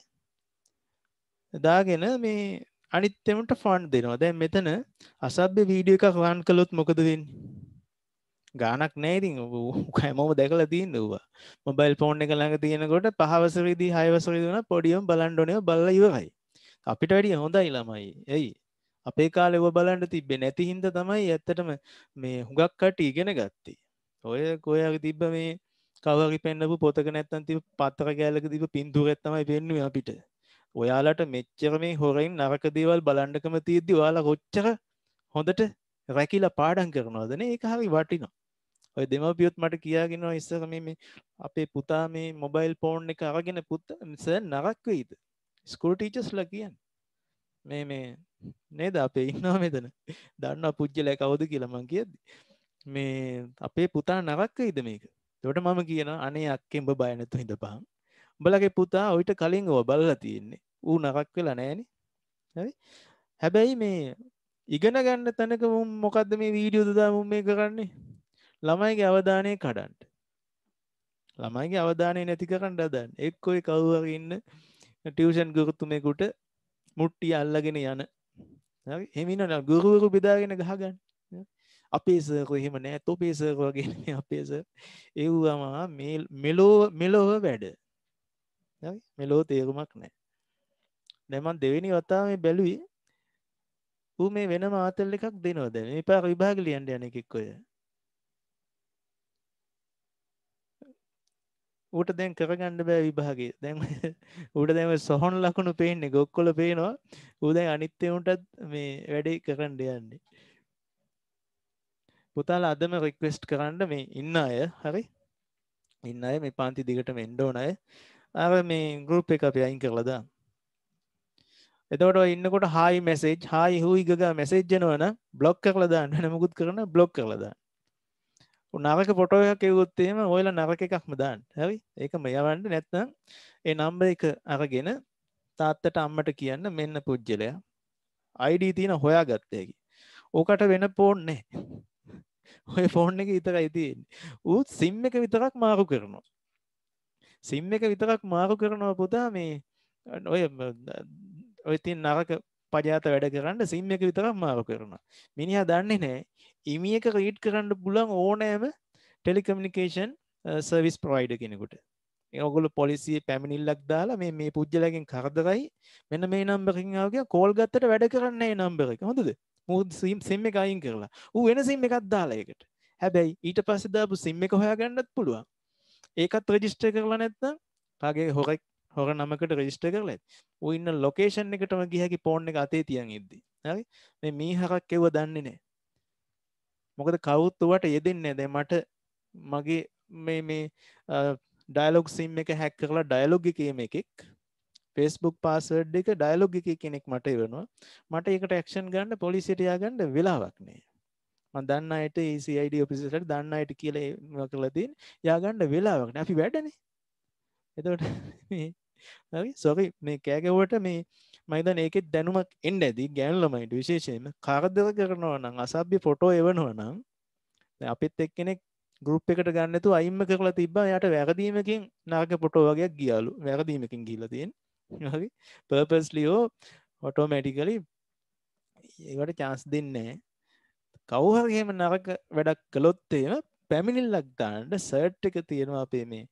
දාගෙන මේ අනිත්ෙමට ෆන්ඩ් දෙනවා දැන් මෙතන අසභ්‍ය වීඩියෝ එකක් රන් කළොත් මොකද වෙන්නේ ගානක් නැහැ ඉතින් හැමෝම දැකලා තියෙන ඌවා මොබයිල් ෆෝන් එක ළඟ තියෙනකොට පහ වසරේදී හය වසරේදී වුණා පොඩියම බලන්න ඕනේ බලලා ඉවරයි අපිට වැඩිය හොඳයි ළමයි එයි අපේ කාලේ ඔය බලන්න තිබ්බේ නැති හින්දා තමයි ඇත්තටම මේ හුඟක් කට්ටිය ඉගෙන ගත්තේ ඔය කොයාගේ තිබ්බ මේ කවරි පෙන්නපු පොතක නැත්තම් තිබ්බ පත්‍ර කෑල්ලක තිබ්බ පින්තූරයක් තමයි පෙන්නුවේ අපිට ඔයාලට මෙච්චර මේ හොරෙන් නරක දේවල් බලන්නකම තියෙද්දි ඔයාලා කොච්චර හොඳට රැකිලා පාඩම් කරනවද නේ ඒක හරි වටිනවා ඔය දෙමව්පියොත් මට කියාගෙනවා ඉස්සර මේ මේ අපේ පුතා මේ මොබයිල් ෆෝන් එක අරගෙන පුතා සර් නරක වෙයිද ස්කූල් ටීචර්ස්ලා කියන්නේ මේ මේ නේද අපේ ඉන්නවා මෙතන දන්නවා පුජ්‍යලයා කවුද කියලා මං කියද්දි මේ අපේ පුතා නරක වෙයිද මේක එතකොට මම කියනවා අනේ අක්කේ උඹ බය නැතුව ඉඳපන් උඹලගේ පුතා ඔయిత කලින් ඔය බලලා තියෙන්නේ ඌ නරක වෙලා නැහනේ හරි හැබැයි මේ ඉගෙන ගන්න තැනක මොකද්ද මේ වීඩියෝ දාලා මුම් මේ කරන්නේ ළමයිගේ අවධානය කඩන්න ළමයිගේ අවධානය නැති කරන්න හදන්නේ එක්ක ඔය කවුරු හරි ඉන්න ටියුෂන් ගුරුතුමෙකුට මුට්ටිය අල්ලගෙන යන හරි එමිනන ගුරුවරු බෙදාගෙන ගහගන්න අපේ සර් කො එහෙම නෑ තොපේ සර් වගේ නෙමෙයි අපේ සර් ඒවම මේ මෙලෝ මෙලොව වැඩ හරි මෙලෝ තේරුමක් නෑ දැන් මම දෙවෙනි වතාවේ බැලුවේ ඌ මේ වෙනම ආතල් එකක් දෙනවා දැන් මේ පාර විභාග ලියන්න යන එකෙක් ඔය ඌට දැන් කරගන්න බෑ විභාගේ දැන් ඌට දැන් සොහොන් ලකුණු පේන්නේ ගොක්කොල පේනවා ඌ දැන් අනිත් උන්ටත් මේ වැඩේ කරන්න යන්නේ පුතාලා අදම රික්වෙස්ට් කරන්න මේ ඉන්න අය හරි ඉන්න අය මේ පාන්ති දිගටම එන්න ඕන අය අර මේ ගෲප් එක අපි අයින් කරලා දාමු එතකොට ඔය ඉන්නකොට හායි මැසේජ් හායි හූයි ගගා මැසේජ් එනවනම් බ්ලොක් කරලා දාන්න වෙන මොකුත් කරන්න බ්ලොක් කරලා දාන්න නරක ෆොටෝ එකක් එවුවොත් එහෙම ඔයලා නරක එකක්ම දාන්න. හරි? ඒකම යවන්න නැත්නම් ඒ නම්බර් එක අරගෙන තාත්තට අම්මට කියන්න මෙන්න පුජ්‍යලයා. I D තියෙන හොයාගත්ත හැකි. ඕකට වෙන ෆෝන් නැහැ. ඔය ෆෝන් එක විතරයි තියෙන්නේ. ඌ SIM එක විතරක් මාරු කරනවා. SIM එක විතරක් මාරු කරනවා පුතා මේ ඔය ඔය තියෙන නරක පජාත වැඩ කරන්න SIM එක විතරක් මාරු කරනවා. මිනිහා දන්නේ නැහැ ඉමි එක රීඩ් කරන්න පුළුවන් ඕනෑම ටෙලිකමියුනිකේෂන් සර්විස් ප්‍රොවයිඩර් කෙනෙකුට. ඒ ඔයගොල්ලෝ පොලිසිය පැමිණිල්ලක් දාලා මේ මේ පුජ්‍යලගෙන් කරදරයි මෙන්න මේ නම්බර් එකකින් ආව කියලා කෝල් ගත්තට වැඩ කරන්නේ නැහැ නම්බර් එක. හොඳද? මොකද SIM SIM එක අයින් කරලා. ඌ වෙන SIM එකක් දාලා ඒකට. හැබැයි ඊට පස්සේ දාපු SIM එක හොයාගන්නත් පුළුවන්. ඒකත් රෙජිස්ටර් කරලා නැත්නම් කාගේ හොරෙක් හොර නමකට රෙජිස්ටර් කරලා ඇති. ඌ ඉන්න ලොකේෂන් එකටම ගියහකි ෆෝන් එක අතේ තියන් ඉද්දි. හරි? මේ මීහරක් එව්ව දන්නේ නැහැ. මොකද කවුරුත් උවට යෙදෙන්නේ නැහැ. දැන් මට මගේ මේ මේ ඩයලොග් සිම් එක හැක් කරලා ඩයලොග් එකේ මේකෙක් Facebook password එක dialog එකේ කෙනෙක් මට එවනවා. මට ඒකට action ගන්න පොලිසියට ය아가න්න වෙලාවක් නෑ. මම දන්න අයට ඒ C I D ඔෆිසර්ට දන්න අයට කියලා මොකක් කරලා තියෙන්නේ. ය아가න්න වෙලාවක් නෑ. අපි වැඩනේ. එතකොට මේ හරි sorry මේ කෑ ගැව්වට මේ මම හිතන්නේ ඒකෙත් දැනුමක් එන්න ඇති ගෑනු ළමයින්ට විශේෂයෙන්ම කරදර කරනවා නම් අසභ්‍ය ෆොටෝ එවනවා නම් දැන් අපිත් එක්කෙනෙක් ගෲප් එකට ගන්න නැතුව අයින්ම කරලා තිබ්බා. එයාට වැරදීමකින් නරක ෆොටෝ වගේක් ගියාලු. වැරදීමකින් ගිහිල්ලා තියෙන්නේ. හරි purposely or automatically ඒකට chance දෙන්නේ නැහැ. කවුරු හරි එහෙම නරක වැඩක් කළොත් එහෙම පැමිණිල්ලක් දාන්න සර්ට් එක තියෙනවා අපේ මේ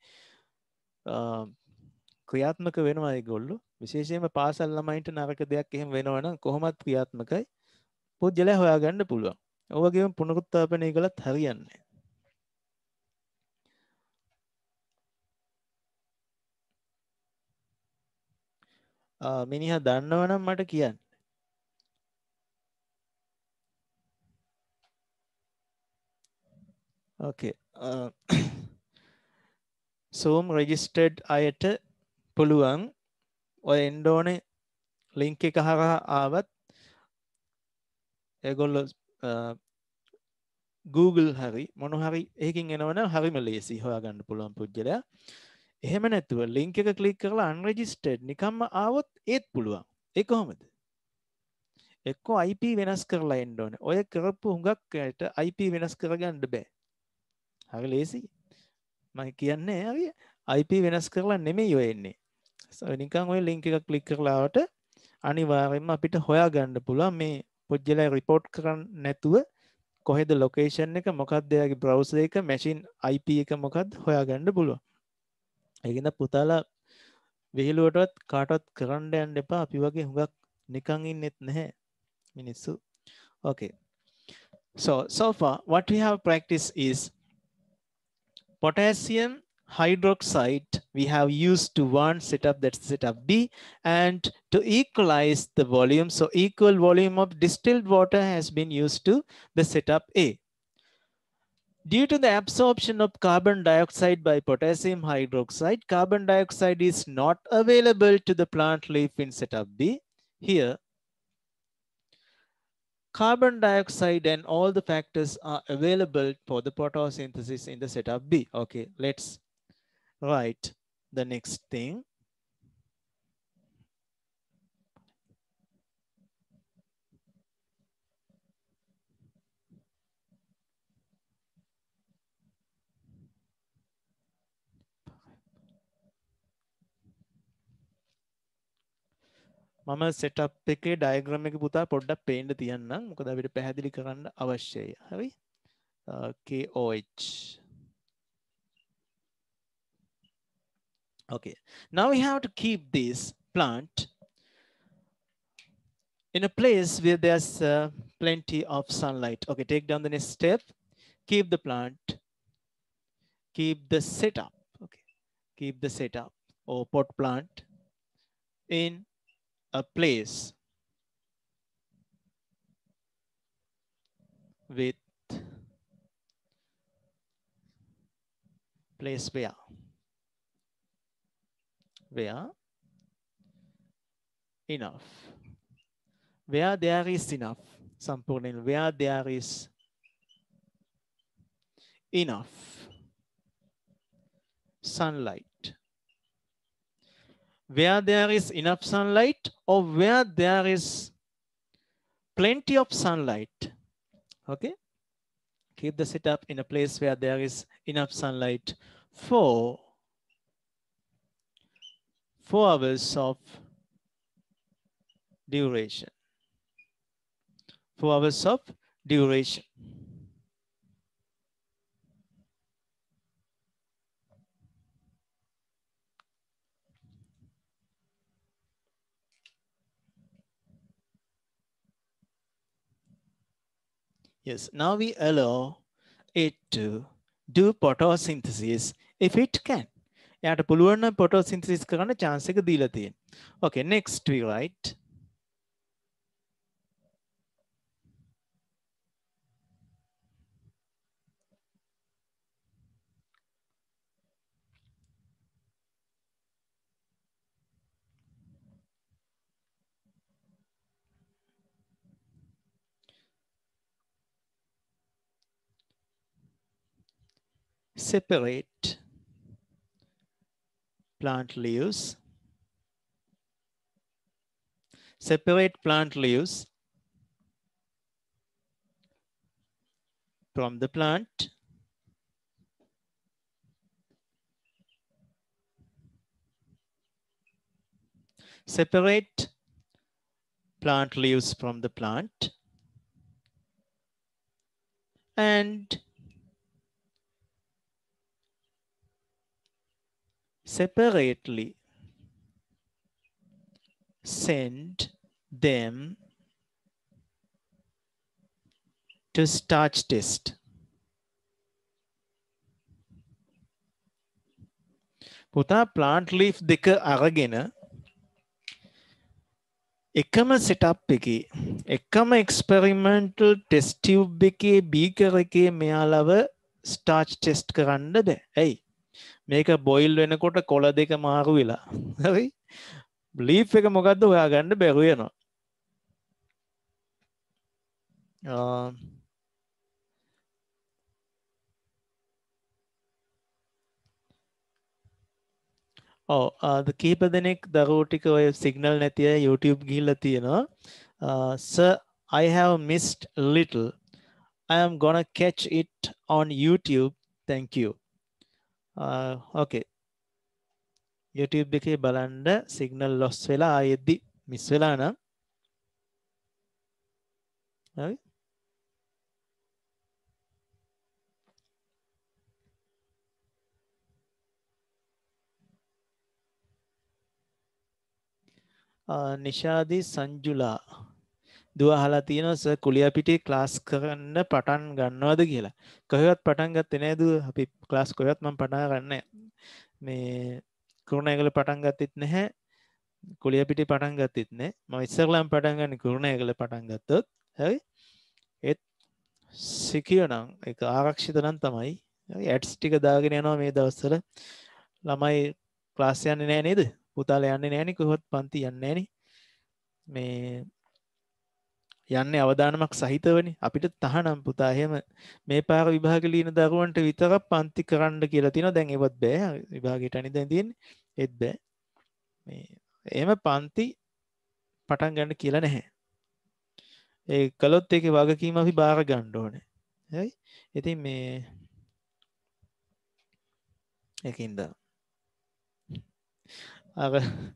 ක්‍රියාත්මක වෙනවා ඒගොල්ලෝ. විශේෂයෙන්ම පාසල් ළමයින්ට නරක දෙයක් එහෙම වෙනවා නම් කොහොමත් ක්‍රියාත්මකයි. පුජ්‍යලයා හොයාගන්න පුළුවන්. ඔය වගේම පුනරුත්ථාපනය කළත් හරියන්නේ නැහැ. මිනිහා දන්නවනම් මට කියන්න. Okay. Uh, Zoom registered අයට පුළුවන් ඔය එන්න ඕනේ link එක හරහා ආවත් ඒගොල්ලෝ Google හරි මොන හරි එකකින් එනවනම් හරිම ලේසි හොයාගන්න පුළුවන් පුජ්‍යලයා. එහෙම නැතුව link එක click කරලා unregistered නිකම්ම ආවොත් ඒත් පුළුවන්. ඒ කොහොමද? එක්කෝ I P වෙනස් කරලා එන්න ඕනේ. ඔය කරපු හුඟක් අයට I P වෙනස් කරගන්න බෑ. හරි ලේසි. මම කියන්නේ හරි I P වෙනස් කරලා නෙමෙයි ඔය එන්නේ. නිකන් ඔය link එක click කරලා ආවට අනිවාර්යයෙන්ම අපිට හොයාගන්න පුළුවන් මේ පුජ්‍යලයා report කරන්න නැතුව කොහෙද location එක මොකක්ද එයාගේ browser එක machine I P එක මොකක්ද හොයාගන්න පුළුවන්. ඒකින්ද පුතාලා විහිළුවටවත් කාටවත් කරන්න යන්න එපා. අපි වගේ හුඟක් නිකන් ඉන්නෙත් නැහැ මිනිස්සු. Okay. So so far what we have practiced is potassium hydroxide we have used to one setup, that's setup B, and to equalize the volume, so equal volume of distilled water has been used to the setup A. Due to the absorption of carbon dioxide by potassium hydroxide, carbon dioxide is not available to the plant leaf in setup B. Here carbon dioxide and all the factors are available for the photosynthesis in the setup B. Okay, let's write the next thing. මම setup එකේ diagram එක පුතා පොඩ්ඩක් පේන්න තියන්නම්. මොකද අපිට පැහැදිලි කරන්න අවශ්‍යයි. හරි? K O H. Okay. Now we have to keep this plant in a place where there's uh, plenty of sunlight. Okay, take down the next step. Keep the plant. Keep the setup. Okay. Keep the setup or pot plant in a place with place where where enough where there is enough සම්පූර්ණයෙන් where there is enough sunlight, where there is enough sunlight or where there is plenty of sunlight. Okay, keep the setup in a place where there is enough sunlight for four hours of duration. Four hours of duration. Yes, now we allow it to do photosynthesis if it can. එයාට පුළුවන් නම් photosynthesis කරන්න chance එක දීලා තියෙනවා. Okay, next we write separate plant leaves, separate plant leaves from the plant, separate plant leaves from the plant, and separately send them to starch test. පුතා plant leaf දෙක අරගෙන එකම setup එකේ එකම experimental test tube එකේ beaker එකේ මෙයාලව starch test කරන්න බෑ. ඇයි? මේක boil වෙනකොට කොළ දෙක මාරු වෙලා. හරි? leaf එක මොකද්ද හොයාගන්න බැරුව යනවා. Uh, Oh, uh, the කීප දෙනෙක් දරුවෝ ටික ඔය signal නැති අය YouTube ගිහිල්ලා තියෙනවා. Uh, sir, I have missed a little. I am gonna catch it on YouTube. Thank you. Uh, okay. YouTube එකේ බලන්න signal loss වෙලා ආයෙද්දි miss වෙලා නම් හරි. නිශාදී සංජුලා දුව අහලා තියෙනවා සර් කුලියා පිටේ ක්ලාස් කරන්න පටන් ගන්නවද කියලා. කොහෙවත් පටන් ගත්තේ නැහැ දුව. අපි ක්ලාස් කොහෙවත් මම පටන් ගන්නෑ. මේ කුරුණෑගල පටන් ගත්තෙත් නැහැ. කුලියා පිටේ පටන් ගත්තෙත් නැහැ. මම ඉස්සරලාම පටන් ගන්නේ කුරුණෑගල පටන් ගත්තොත්. හරි. ඒත් සිකියෝ නම් ඒක ආරක්ෂිත නම් තමයි. හරි. ඇඩ්ස් ටික දාගෙන යනවා මේ දවස්වල. ළමයි ක්ලාස් යන්නේ නැහැ නේද? පුතාලා යන්නේ නැහැ නේ කොහොත් පන්ති යන්නේ නැහැ නේ. මේ යන්නේ අවදානමක් සහිතවනේ. අපිට තහනම් පුතා එහෙම මේ පාර විභාග ලියන දරුවන්ට විතරක් පන්ති කරන්න කියලා තියෙනවා. දැන් ඒවත් බෑ. විභාගයට අනිත් දැන් තියෙන්නේ. ඒත් බෑ. මේ එහෙම පන්ති පටන් ගන්න කියලා නැහැ. ඒ කළොත් ඒකේ වගකීම අපි බාර ගන්න ඕනේ. හරි? ඉතින් මේ ඒකින්ද අර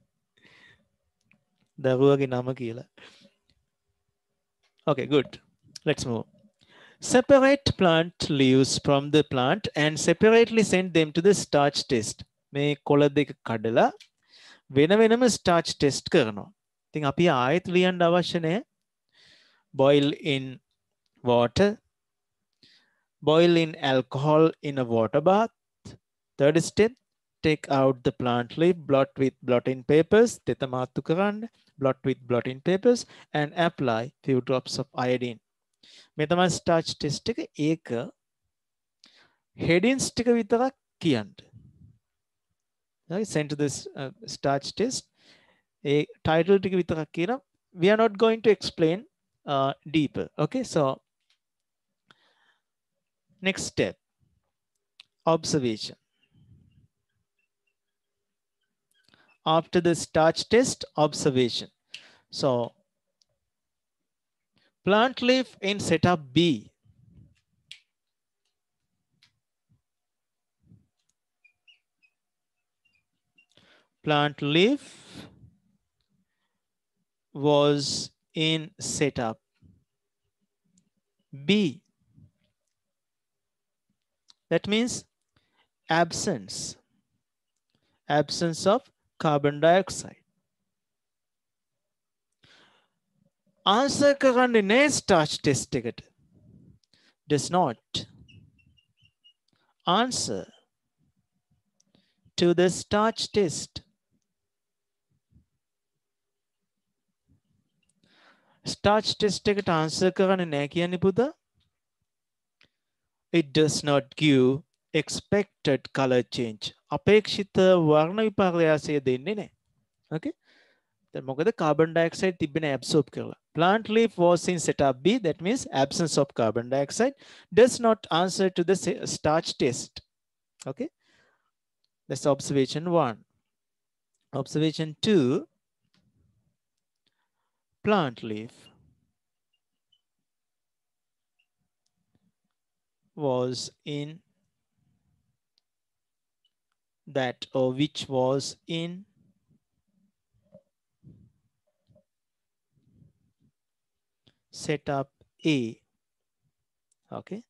දරුවගේ නම කියලා. Okay, good. Let's move. Separate plant leaves from the plant and separately send them to the starch test. මේ කොළ දෙක කඩලා වෙන වෙනම starch test කරනවා. ඉතින් අපි ආයෙත් ලියන්න අවශ්‍ය නැහැ. Boil in water. Boil in alcohol in a water bath. Third step, take out the plant leaf, blot with blotting papers. තෙතමාතු කරන්න. Blot with blotting papers and apply few drops of iodine. මේ තමයි starch test එක. ඒක headings ටික විතරක් කියන්න. Send to this uh, starch test. A title ටික විතරක් කියනවා. We are not going to explain uh, deeper. Okay, so next step, observation. After the starch test, observation. So, plant leaf in setup B. Plant leaf was in setup B. That means absence. Absence of carbon dioxide. Answer කරන්නේ නැහැ starch test එකට. Does not answer to the starch test. Starch test එකට answer කරන්නේ නැහැ කියන්නේ පුතා. It does not give expected color change. අපේක්ෂිත වර්ණ විපර්යාසය දෙන්නේ නැහැ. Okay? දැන් මොකද carbon dioxide තිබෙන absorb කරලා. Plant leaf was in setup B, that means absence of carbon dioxide, does not answer to the starch test. Okay, that's observation one. Observation two, plant leaf was in that or which was in setup A. Okay,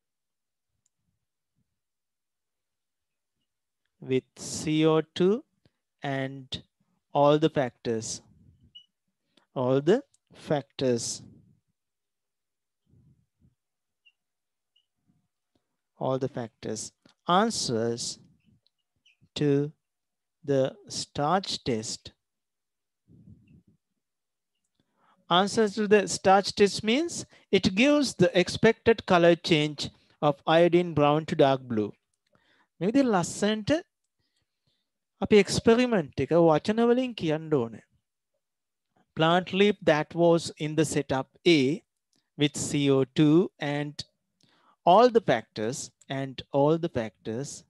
with C O two and all the factors, all the factors, all the factors. Answers to the starch test. Answers to the starch test means it gives the expected color change of iodine brown to dark blue. මේකදී ලස්සනට අපි experiment එක වචන වලින් කියන්න ඕනේ. Plant leaf that was in the setup A with C O two and all the factors and all the factors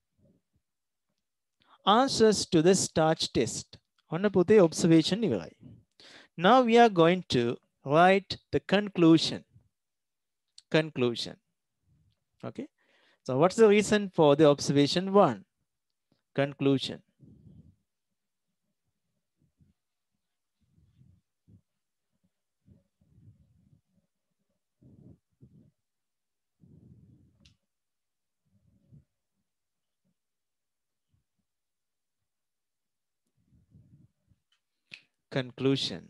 answers to the starch test. ඔන්න පුතේ observation ඉවරයි. Now we are going to write the conclusion. Conclusion. Okay. So what's the reason for the observation one? Conclusion. Conclusion.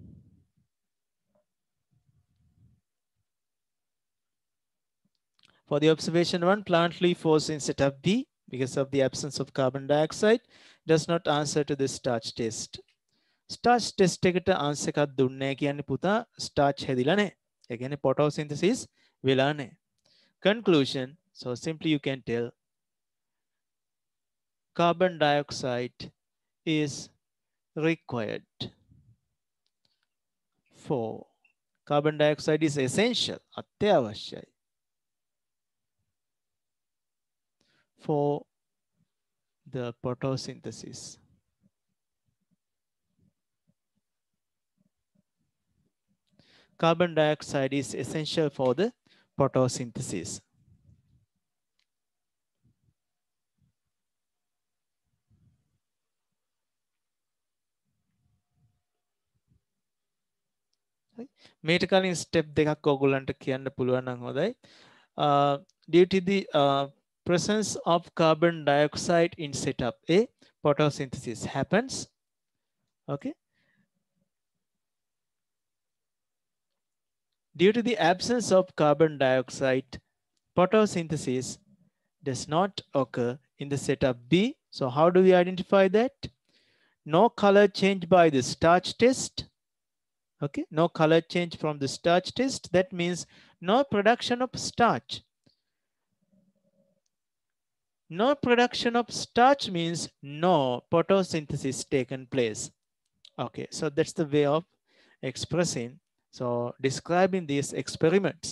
For the observation one, plant leaf was in setup B because of the absence of carbon dioxide does not answer to the starch test. Starch test එකට answer එකක් දුන්නේ කියන්නේ පුතා starch හැදිලා නැහැ. ඒ කියන්නේ photosynthesis වෙලා නැහැ. Conclusion. So simply you can tell carbon dioxide is required for carbon dioxide is essential අත්‍යවශ්‍යයි for the photosynthesis. Carbon dioxide is essential for the photosynthesis. මේට කලින් ස්ටෙප් දෙකක් ඔයගොල්ලන්ට කියන්න පුළුවන් නම් හොඳයි. Uh, due to the uh, presence of carbon dioxide in setup A, photosynthesis happens. Okay. Due to the absence of carbon dioxide, photosynthesis does not occur in the setup B. So how do we identify that? No color change by the starch test. Okay, no color change from the starch test. That means no production of starch. No production of starch means no photosynthesis taken place. Okay, so that's the way of expressing, so describing these experiments.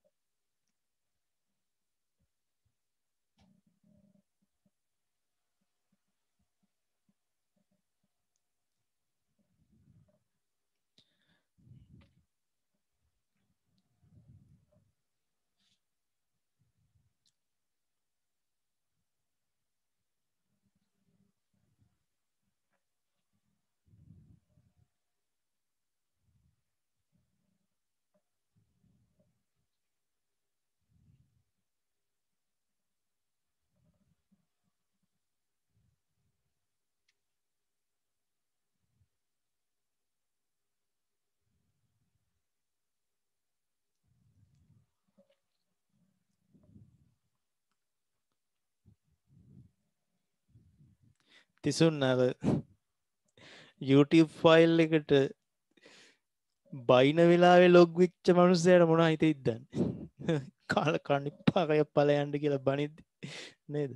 තිසුන් අර YouTube file එකට බයින වෙලාවේ log වෙච්ච මනුස්සයාට මොනවා හිතෙයිද දන්නේ කාල කණිපාකය ඵලයන්ට කියලා බනිද්දි නේද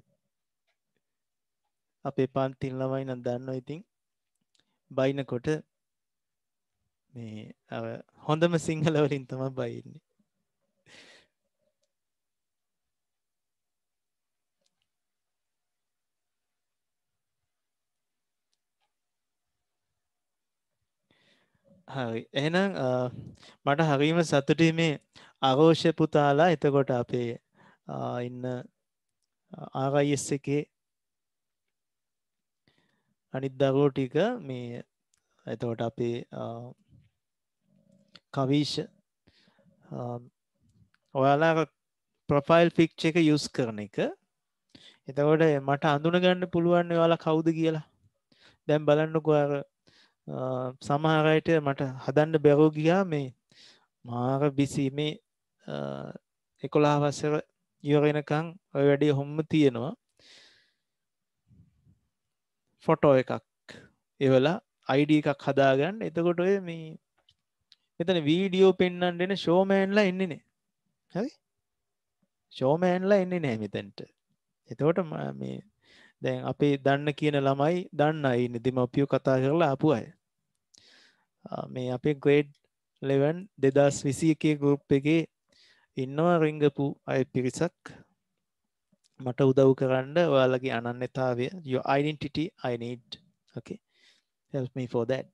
අපේ පන්තිල් ළමයි නම් දන්නවා ඉතින් බයිනකොට මේ අර හොඳම සිංහල වලින් තමයි බයින්නේ. හරි. එහෙනම් මට හරීම සතුටුයි මේ අරෝෂ පුතාලා එතකොට අපේ ඉන්න ආර් අයි එස් එකේ අනිත් දරුවෝ ටික මේ එතකොට අපේ කවිෂ ඔයාලා ප්‍රොෆයිල් පික්චර් එක යූස් කරන එක. එතකොට මට අඳුන ගන්න පුළුවන් ඔයාලා කවුද කියලා. දැන් බලන්නකෝ අර සමහර අයට මට හදන්න බැරුව ගියා මේ මාර බිසි මේ එකොළහ වසර ඉවර වෙනකන් ඔය වැඩේ හොම්ම තියෙනවා. ෆොටෝ එකක් එවලා අයිඩි එකක් හදාගන්න. එතකොට ඔය මේ මෙතන වීඩියෝ පෙන්වන්න දෙන ෂෝමෑන්ලා එන්නේ නැහැ. හරි? ෂෝමෑන්ලා එන්නේ නැහැ මෙතනට. එතකොට මේ දැන් අපේ දන්න කියන ළමයි දන්න අය ඉන්නේ දෙමව්පියෝ කතා කරලා ආපු අය. මේ අපේ ග්‍රේඩ් eleven දෙදාස් විසි එකේ ගෲප් එකේ ඉන්නවා රිංගපු අය පිරිසක්. මට උදව් කරන්න ඔයාලගේ අනන්‍යතාවය your identity I need. Okay, help me for that.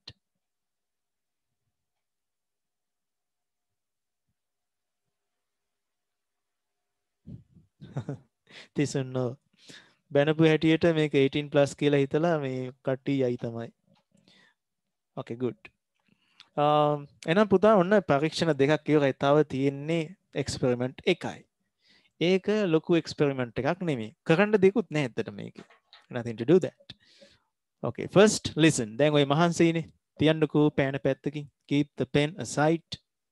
තිසුන්නෝ බැනපු හැටියට මේක eighteen plus කියලා හිතලා මේ කට්ටිය යයි තමයි. Okay, good. එහෙනම් පුතා ඔන්න පරීක්ෂණ දෙකක් ඉවරයි. තව තියෙන්නේ එක්ස්පෙරිමන්ට් එකයි. ඒක ලොකු එක්ස්පෙරිමන්ට් එකක් නෙමෙයි. කරන්න දෙකුත් නැහැ ඇත්තට මේකේ. Nothing to do that. Okay, first listen. දැන් ඔය මහන්සියිනේ. තියන්නකෝ පෑන පැත්තකින්. Keep the pen aside.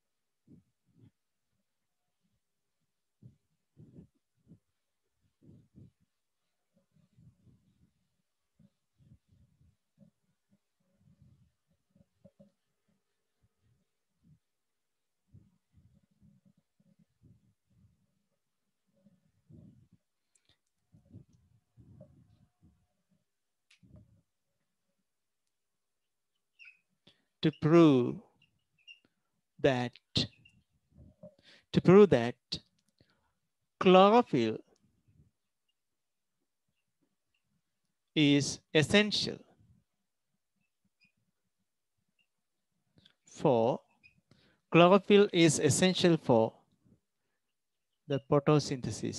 To prove that to prove that chlorophyll is essential for chlorophyll is essential for the photosynthesis.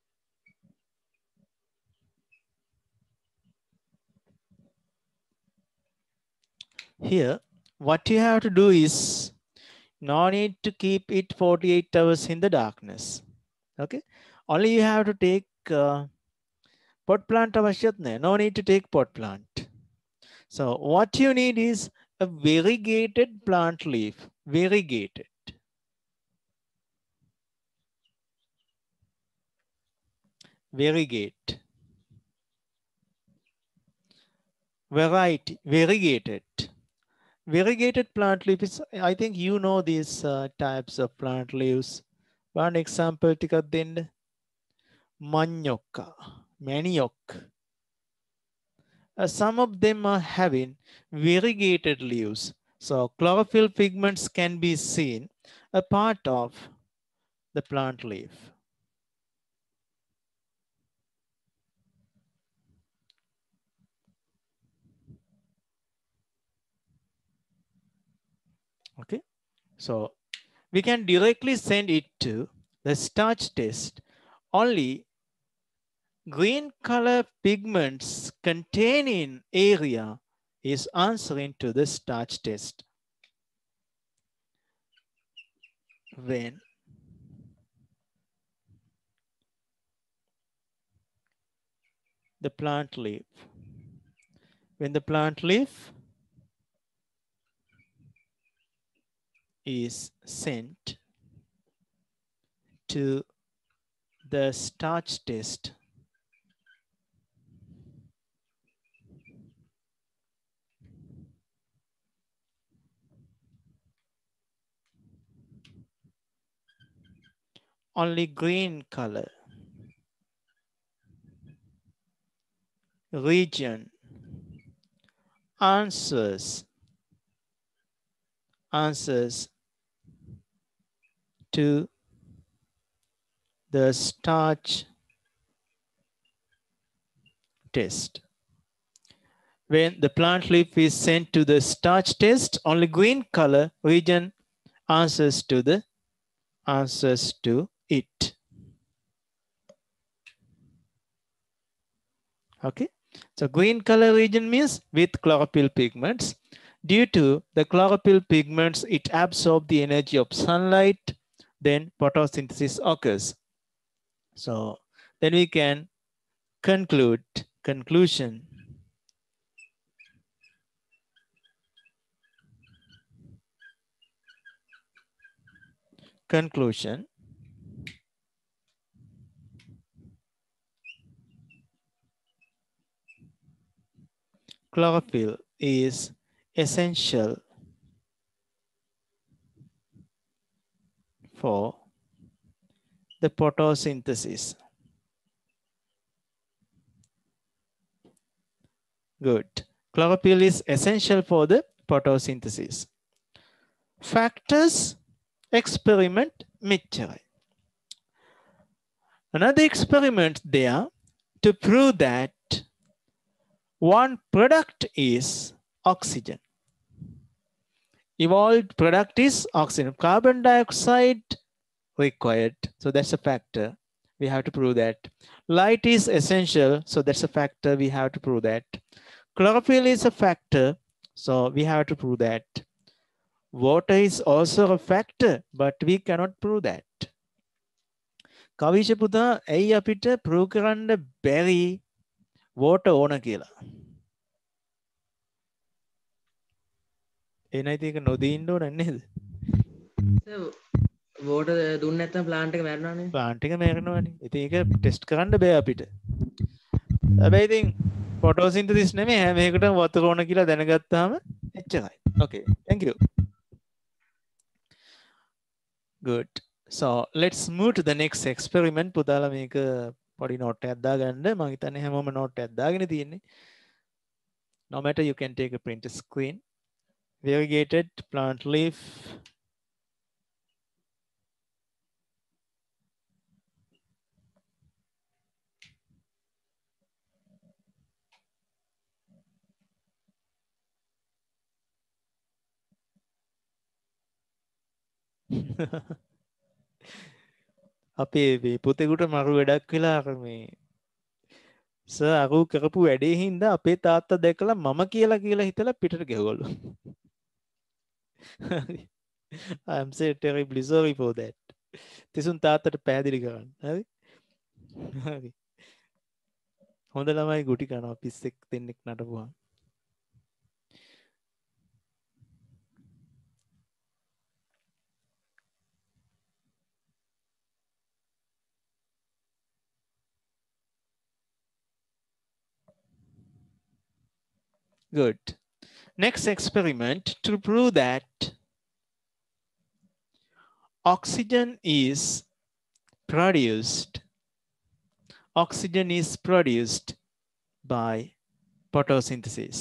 Here, what you have to do is no need to keep it forty-eight hours in the darkness. Okay, only you have to take uh, pot plant avashyat nahi. No need to take pot plant. So what you need is a variegated plant leaf. Variegated. Variegate. Variety. Variegated. Variegated plant leaf is, I think you know these uh, types of plant leaves. One example tikak denna. Manioka, manioc. Uh, some of them are having variegated leaves. So chlorophyll pigments can be seen a part of the plant leaf. Okay, so we can directly send it to the starch test. Only green color pigments contained in area is answering to the starch test. When the plant leaf, when the plant leaf is sent to the starch test, only green color region answers answers to the starch test. When the plant leaf is sent to the starch test, only green color region answers to the answers to it. Okay, so green color region means with chlorophyll pigments. Due to the chlorophyll pigments, it absorbs the energy of sunlight, then photosynthesis occurs. So then we can conclude, conclusion. Conclusion. Chlorophyll is essential for the photosynthesis. Good. Chlorophyll is essential for the photosynthesis. Factors experiment මෙච්චරයි. Another experiment there to prove that one product is oxygen. Evolved product is oxygen. Carbon dioxide required. So that's a factor. We have to prove that. Light is essential. So that's a factor. We have to prove that. Chlorophyll is a factor. So we have to prove that. Water is also a factor, but we cannot prove that. කවිෂ පුතා ඇයි අපිට prove කරන්න බැරි water ඕන කියලා? එනයිති ඒක නොදීන්න ඕන නේද?
water දුන්නේ නැත්නම් plant එක මැරෙනවනේ.
plant එක මැරෙනවනේ. ඉතින් ඒක ටෙස්ට් කරන්න බෑ අපිට. හැබැයි ඉතින් photosynthesis නෙමෙයි හැම එකටම වතුර ඕන කියලා දැනගත්තාම එච්චරයි. Okay, thank you. Good. So let's move to the next experiment. පුතාලා මේක පොඩි note එකක් දාගන්න. මම හිතන්නේ හැමෝම note එකක් දාගෙන තියෙන්නේ. No matter, you can take a print screen. Variegated plant leaf. අපේ පුතෙකුට මරු වැඩක් වෙලා අර මේ සර් අරු කරපු වැඩේ හින්දා අපේ තාත්තා දැකලා මම කියලා කියලා හිතලා පිටට ගැහුවලු. I am so terribly sorry for that. තිසුන් තාත්තට පැහැදිලි කරන්න. හරි? හරි. හොඳ ළමයි ගුටි කනවා පිස්සෙක් දෙන්නෙක් නටපුවා. Good. Next experiment to prove that oxygen is produced. Oxygen is produced by photosynthesis.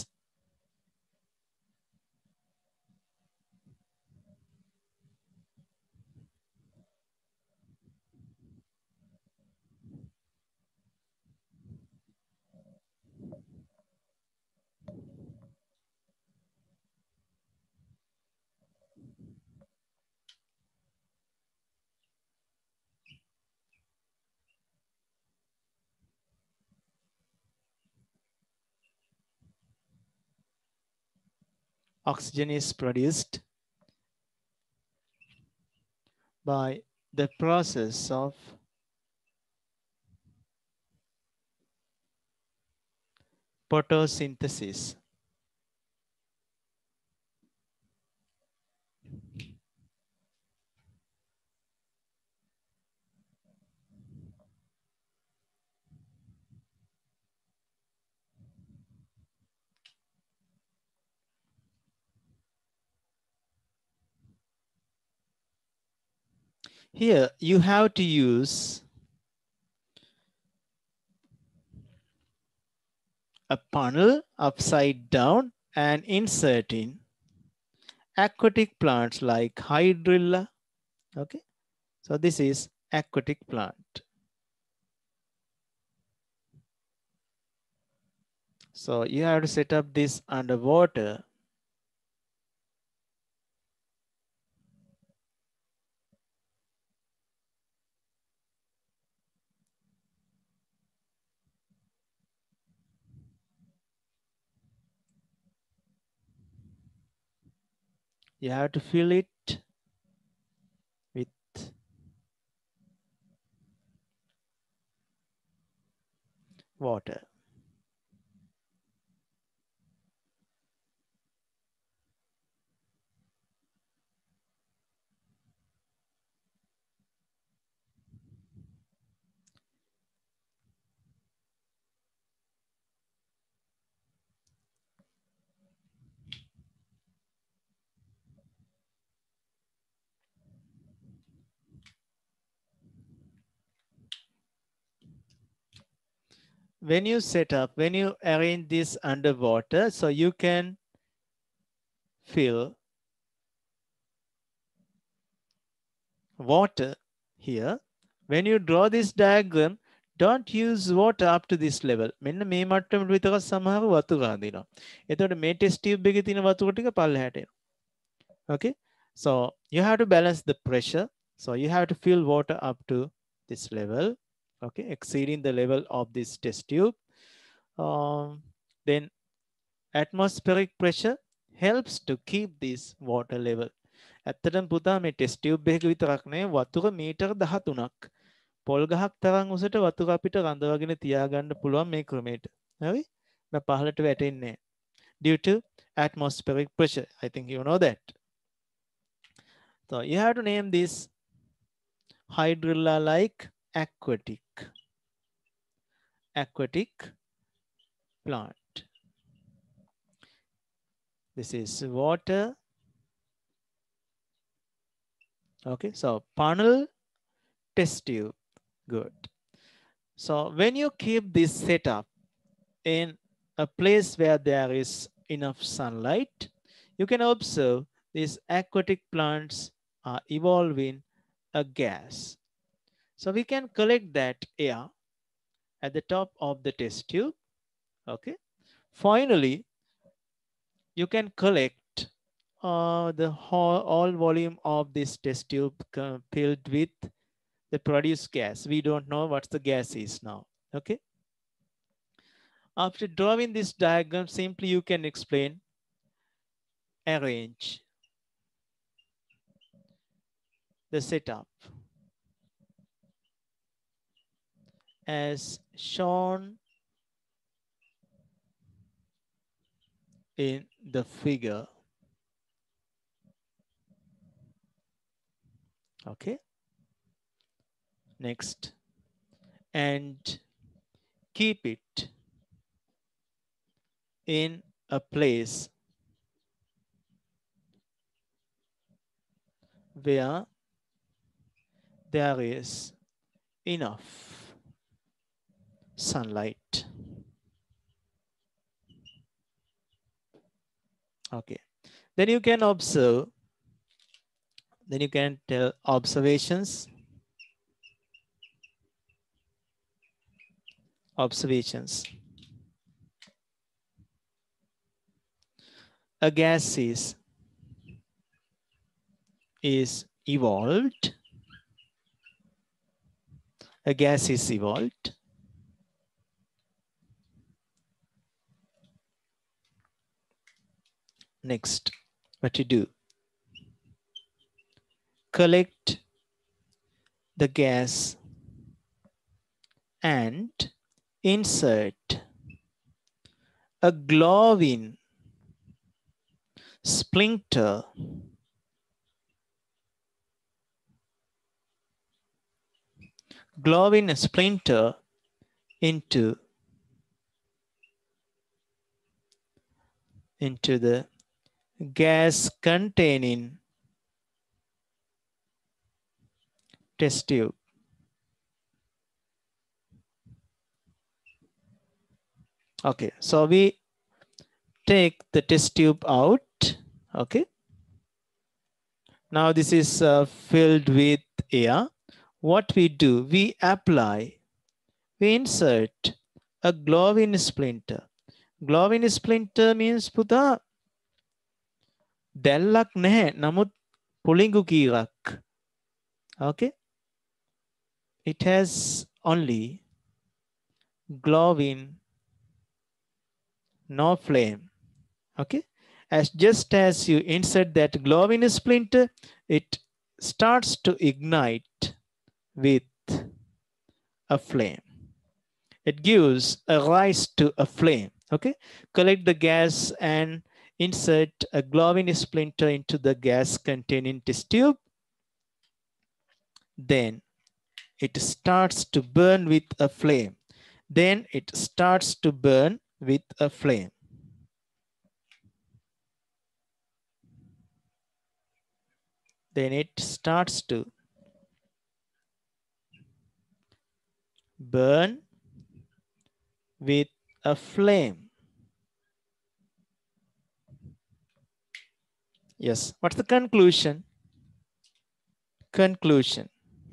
Oxygen is produced by the process of photosynthesis. Here you have to use a funnel upside down and insert in aquatic plants like hydrilla. Okay, so this is aquatic plant. So you have to set up this underwater. You have to fill it with water. When you set up, when you arrange this underwater, so you can fill water here. When you draw this diagram, don't use water up to this level. මෙන්න මේ මට්ටමට විතර සමහර වතුර අඳිනවා. එතකොට මේ test tube එකේ තියෙන වතුර ටික පල්ලෙහාට එනවා. Okay? So you have to balance the pressure. So you have to fill water up to this level. Okay, exceeding the level of this test tube. Um, then atmospheric pressure helps to keep this water level. ඇත්තටම පුතා මේ test tube එකක විතරක් නෙවෙයි වතුර මීටර දහතුනක් පොල් ගහක් තරම් උසට වතුර අපිට රඳවගෙන තියාගන්න පුළුවන් මේ ක්‍රමයට. හරි? මම පහළට වැටෙන්නේ due to atmospheric pressure. I think you know that. So you have to name this hydrilla like aquatic aquatic plant. This is water. Okay, so funnel test tube. Good. So when you keep this setup in a place where there is enough sunlight, you can observe these aquatic plants are evolving a gas. So we can collect that air at the top of the test tube. Okay. Finally, you can collect uh, the whole, all volume of this test tube filled with the produced gas. We don't know what the gas is now. Okay. After drawing this diagram, simply you can explain, arrange the setup as shown in the figure. Okay. Next, and keep it in a place where there is enough sunlight. Okay. Then you can observe, then you can tell observations. Observations. A gas is, is evolved. A gas is evolved. Next, what you do? Collect the gas and insert a glowing splinter glowing splinter into into the gas containing test tube. Okay, so we take the test tube out. Okay, now this is uh, filled with air. What we do, we apply, we insert a glowing splinter. glowing splinter means පුතා දැල්ලක් නැහැ. නමුත් පුලිඟු කීරක්. Okay. It has only glowing, no flame. Okay. As just as you insert that glowing splinter, it starts to ignite with a flame. It gives a rise to a flame. Okay. Collect the gas and insert a glowing splinter into the gas containing test tube. Then it starts to burn with a flame. Then it starts to burn with a flame. Then it starts to burn with a flame. Yes. What's the conclusion? Conclusion.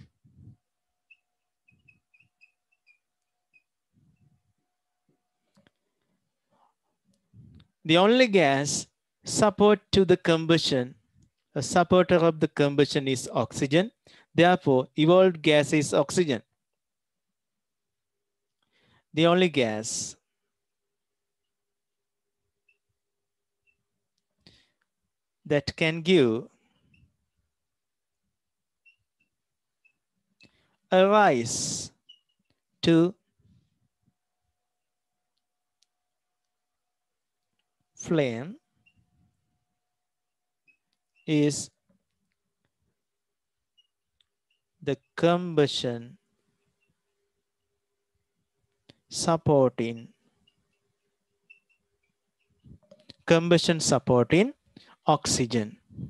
The only gas support to the combustion, a supporter of the combustion is oxygen. Therefore, evolved gas is oxygen. The only gas that can give a rise to flame is the combustion supporting combustion supporting oxygen.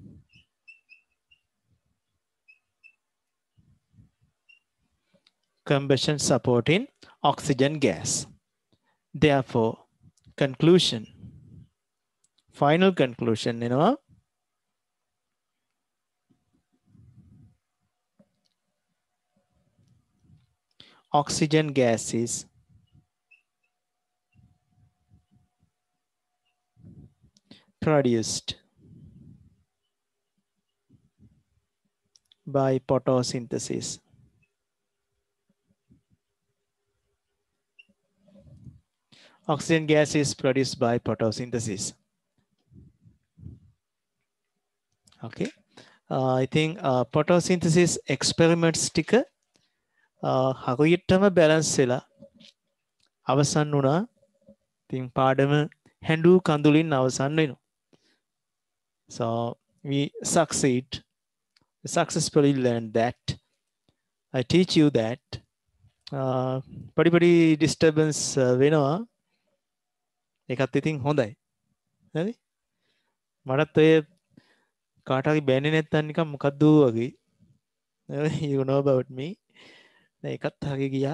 Combustion supporting oxygen gas. Therefore, conclusion. Final conclusion, you know. Oxygen gas is produced by photosynthesis. Oxygen gas is produced by photosynthesis. Okay. Uh, I think uh, photosynthesis experiments sticker uh, හරියටම balance වෙලා අවසන් වුණා. ඉතින් පාඩම හැඬු කඳුලින් අවසන් වෙනවා. So we succeed. We successfully learned that. I teach you that. Uh, පොඩි පොඩි disturbance uh, වෙනවා. ඒකත් ඉතින් හොඳයි. හරි? මටත් ඔය කාට හරි බැන්නේ නැත්නම් නිකන් මොකද්ද වගේ. You know about me. ඒකත් හරි ගියා.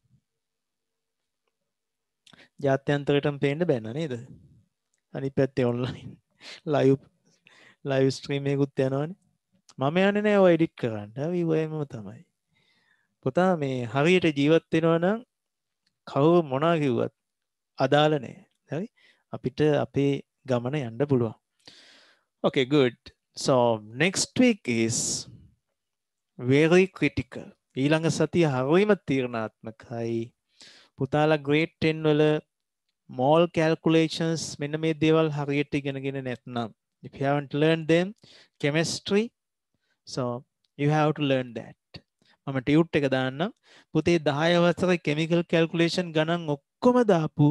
ජාත්‍යන්තරයටම පේන්න බෑන නේද? අනිත් පැත්තේ online live live stream එකකුත් යනවනේ. මම යන්නේ නැහැ ඔය edit කරන්න. හරි ඔයම තමයි. පුතා මේ හරියට ජීවත් වෙනවා නම් කවුරු මොනවා කිව්වත් අදාළ නැහැ. හරි? අපිට අපේ ගමන යන්න පුළුවන්. Okay, good. So next week is very critical. ඊළඟ සතිය හරියම තීරණාත්මකයි. පුතාලා grade ten වල mole calculations මෙන්න මේ දේවල් හරියට ඉගෙනගෙන නැත්නම් if you haven't learned them, chemistry, so you have to learn that. මම ටියුට් එක දාන්නම්. පුතේ දහය වසරේ chemical calculation ගණන් ඔක්කොම දාපු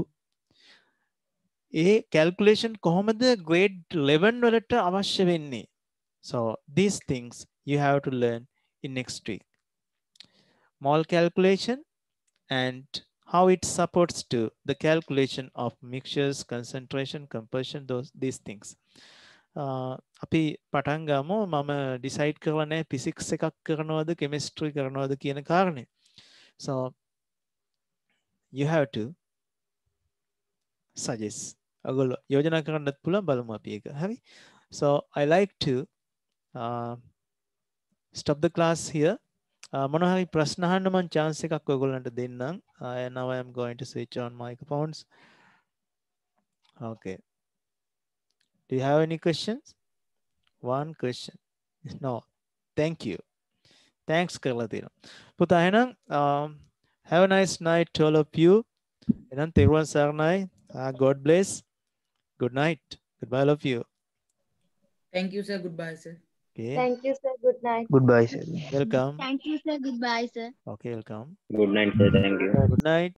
ඒ calculation කොහොමද grade eleven වලට අවශ්‍ය වෙන්නේ? So these things you have to learn in next week. Mole calculation and how it supports to the calculation of mixtures, concentration, composition, those these things. Uh, අපි පටන් ගමු. මම decide කරලා නැහැ physics එකක් කරනවද chemistry කරනවද කියන කාරණේ. So you have to suggest. ඔයගොල්ලෝ යෝජනා කරන්නත් පුළුවන් බලමු අපි ඒක. හරි? So I like to uh, stop the class here. Uh, මොනවා හරි ප්‍රශ්න අහන්න මම chance එකක් ඔයගොල්ලන්ට දෙන්නම්. Uh, now I am going to switch on microphones. Okay. Do you have any questions? One question. No. Thank you. Thanks, Karlatina. Putahena, um, have a nice night to all of you. And Teruan Sarnai, uh, God bless. Good night. Goodbye, all of you.
Thank you, sir. Goodbye, sir.
Okay.
Thank you, sir. Good night.
Goodbye, sir.
Welcome.
Thank you, sir. Goodbye, sir.
Okay, welcome.
Good night, sir. Thank you.
Good night.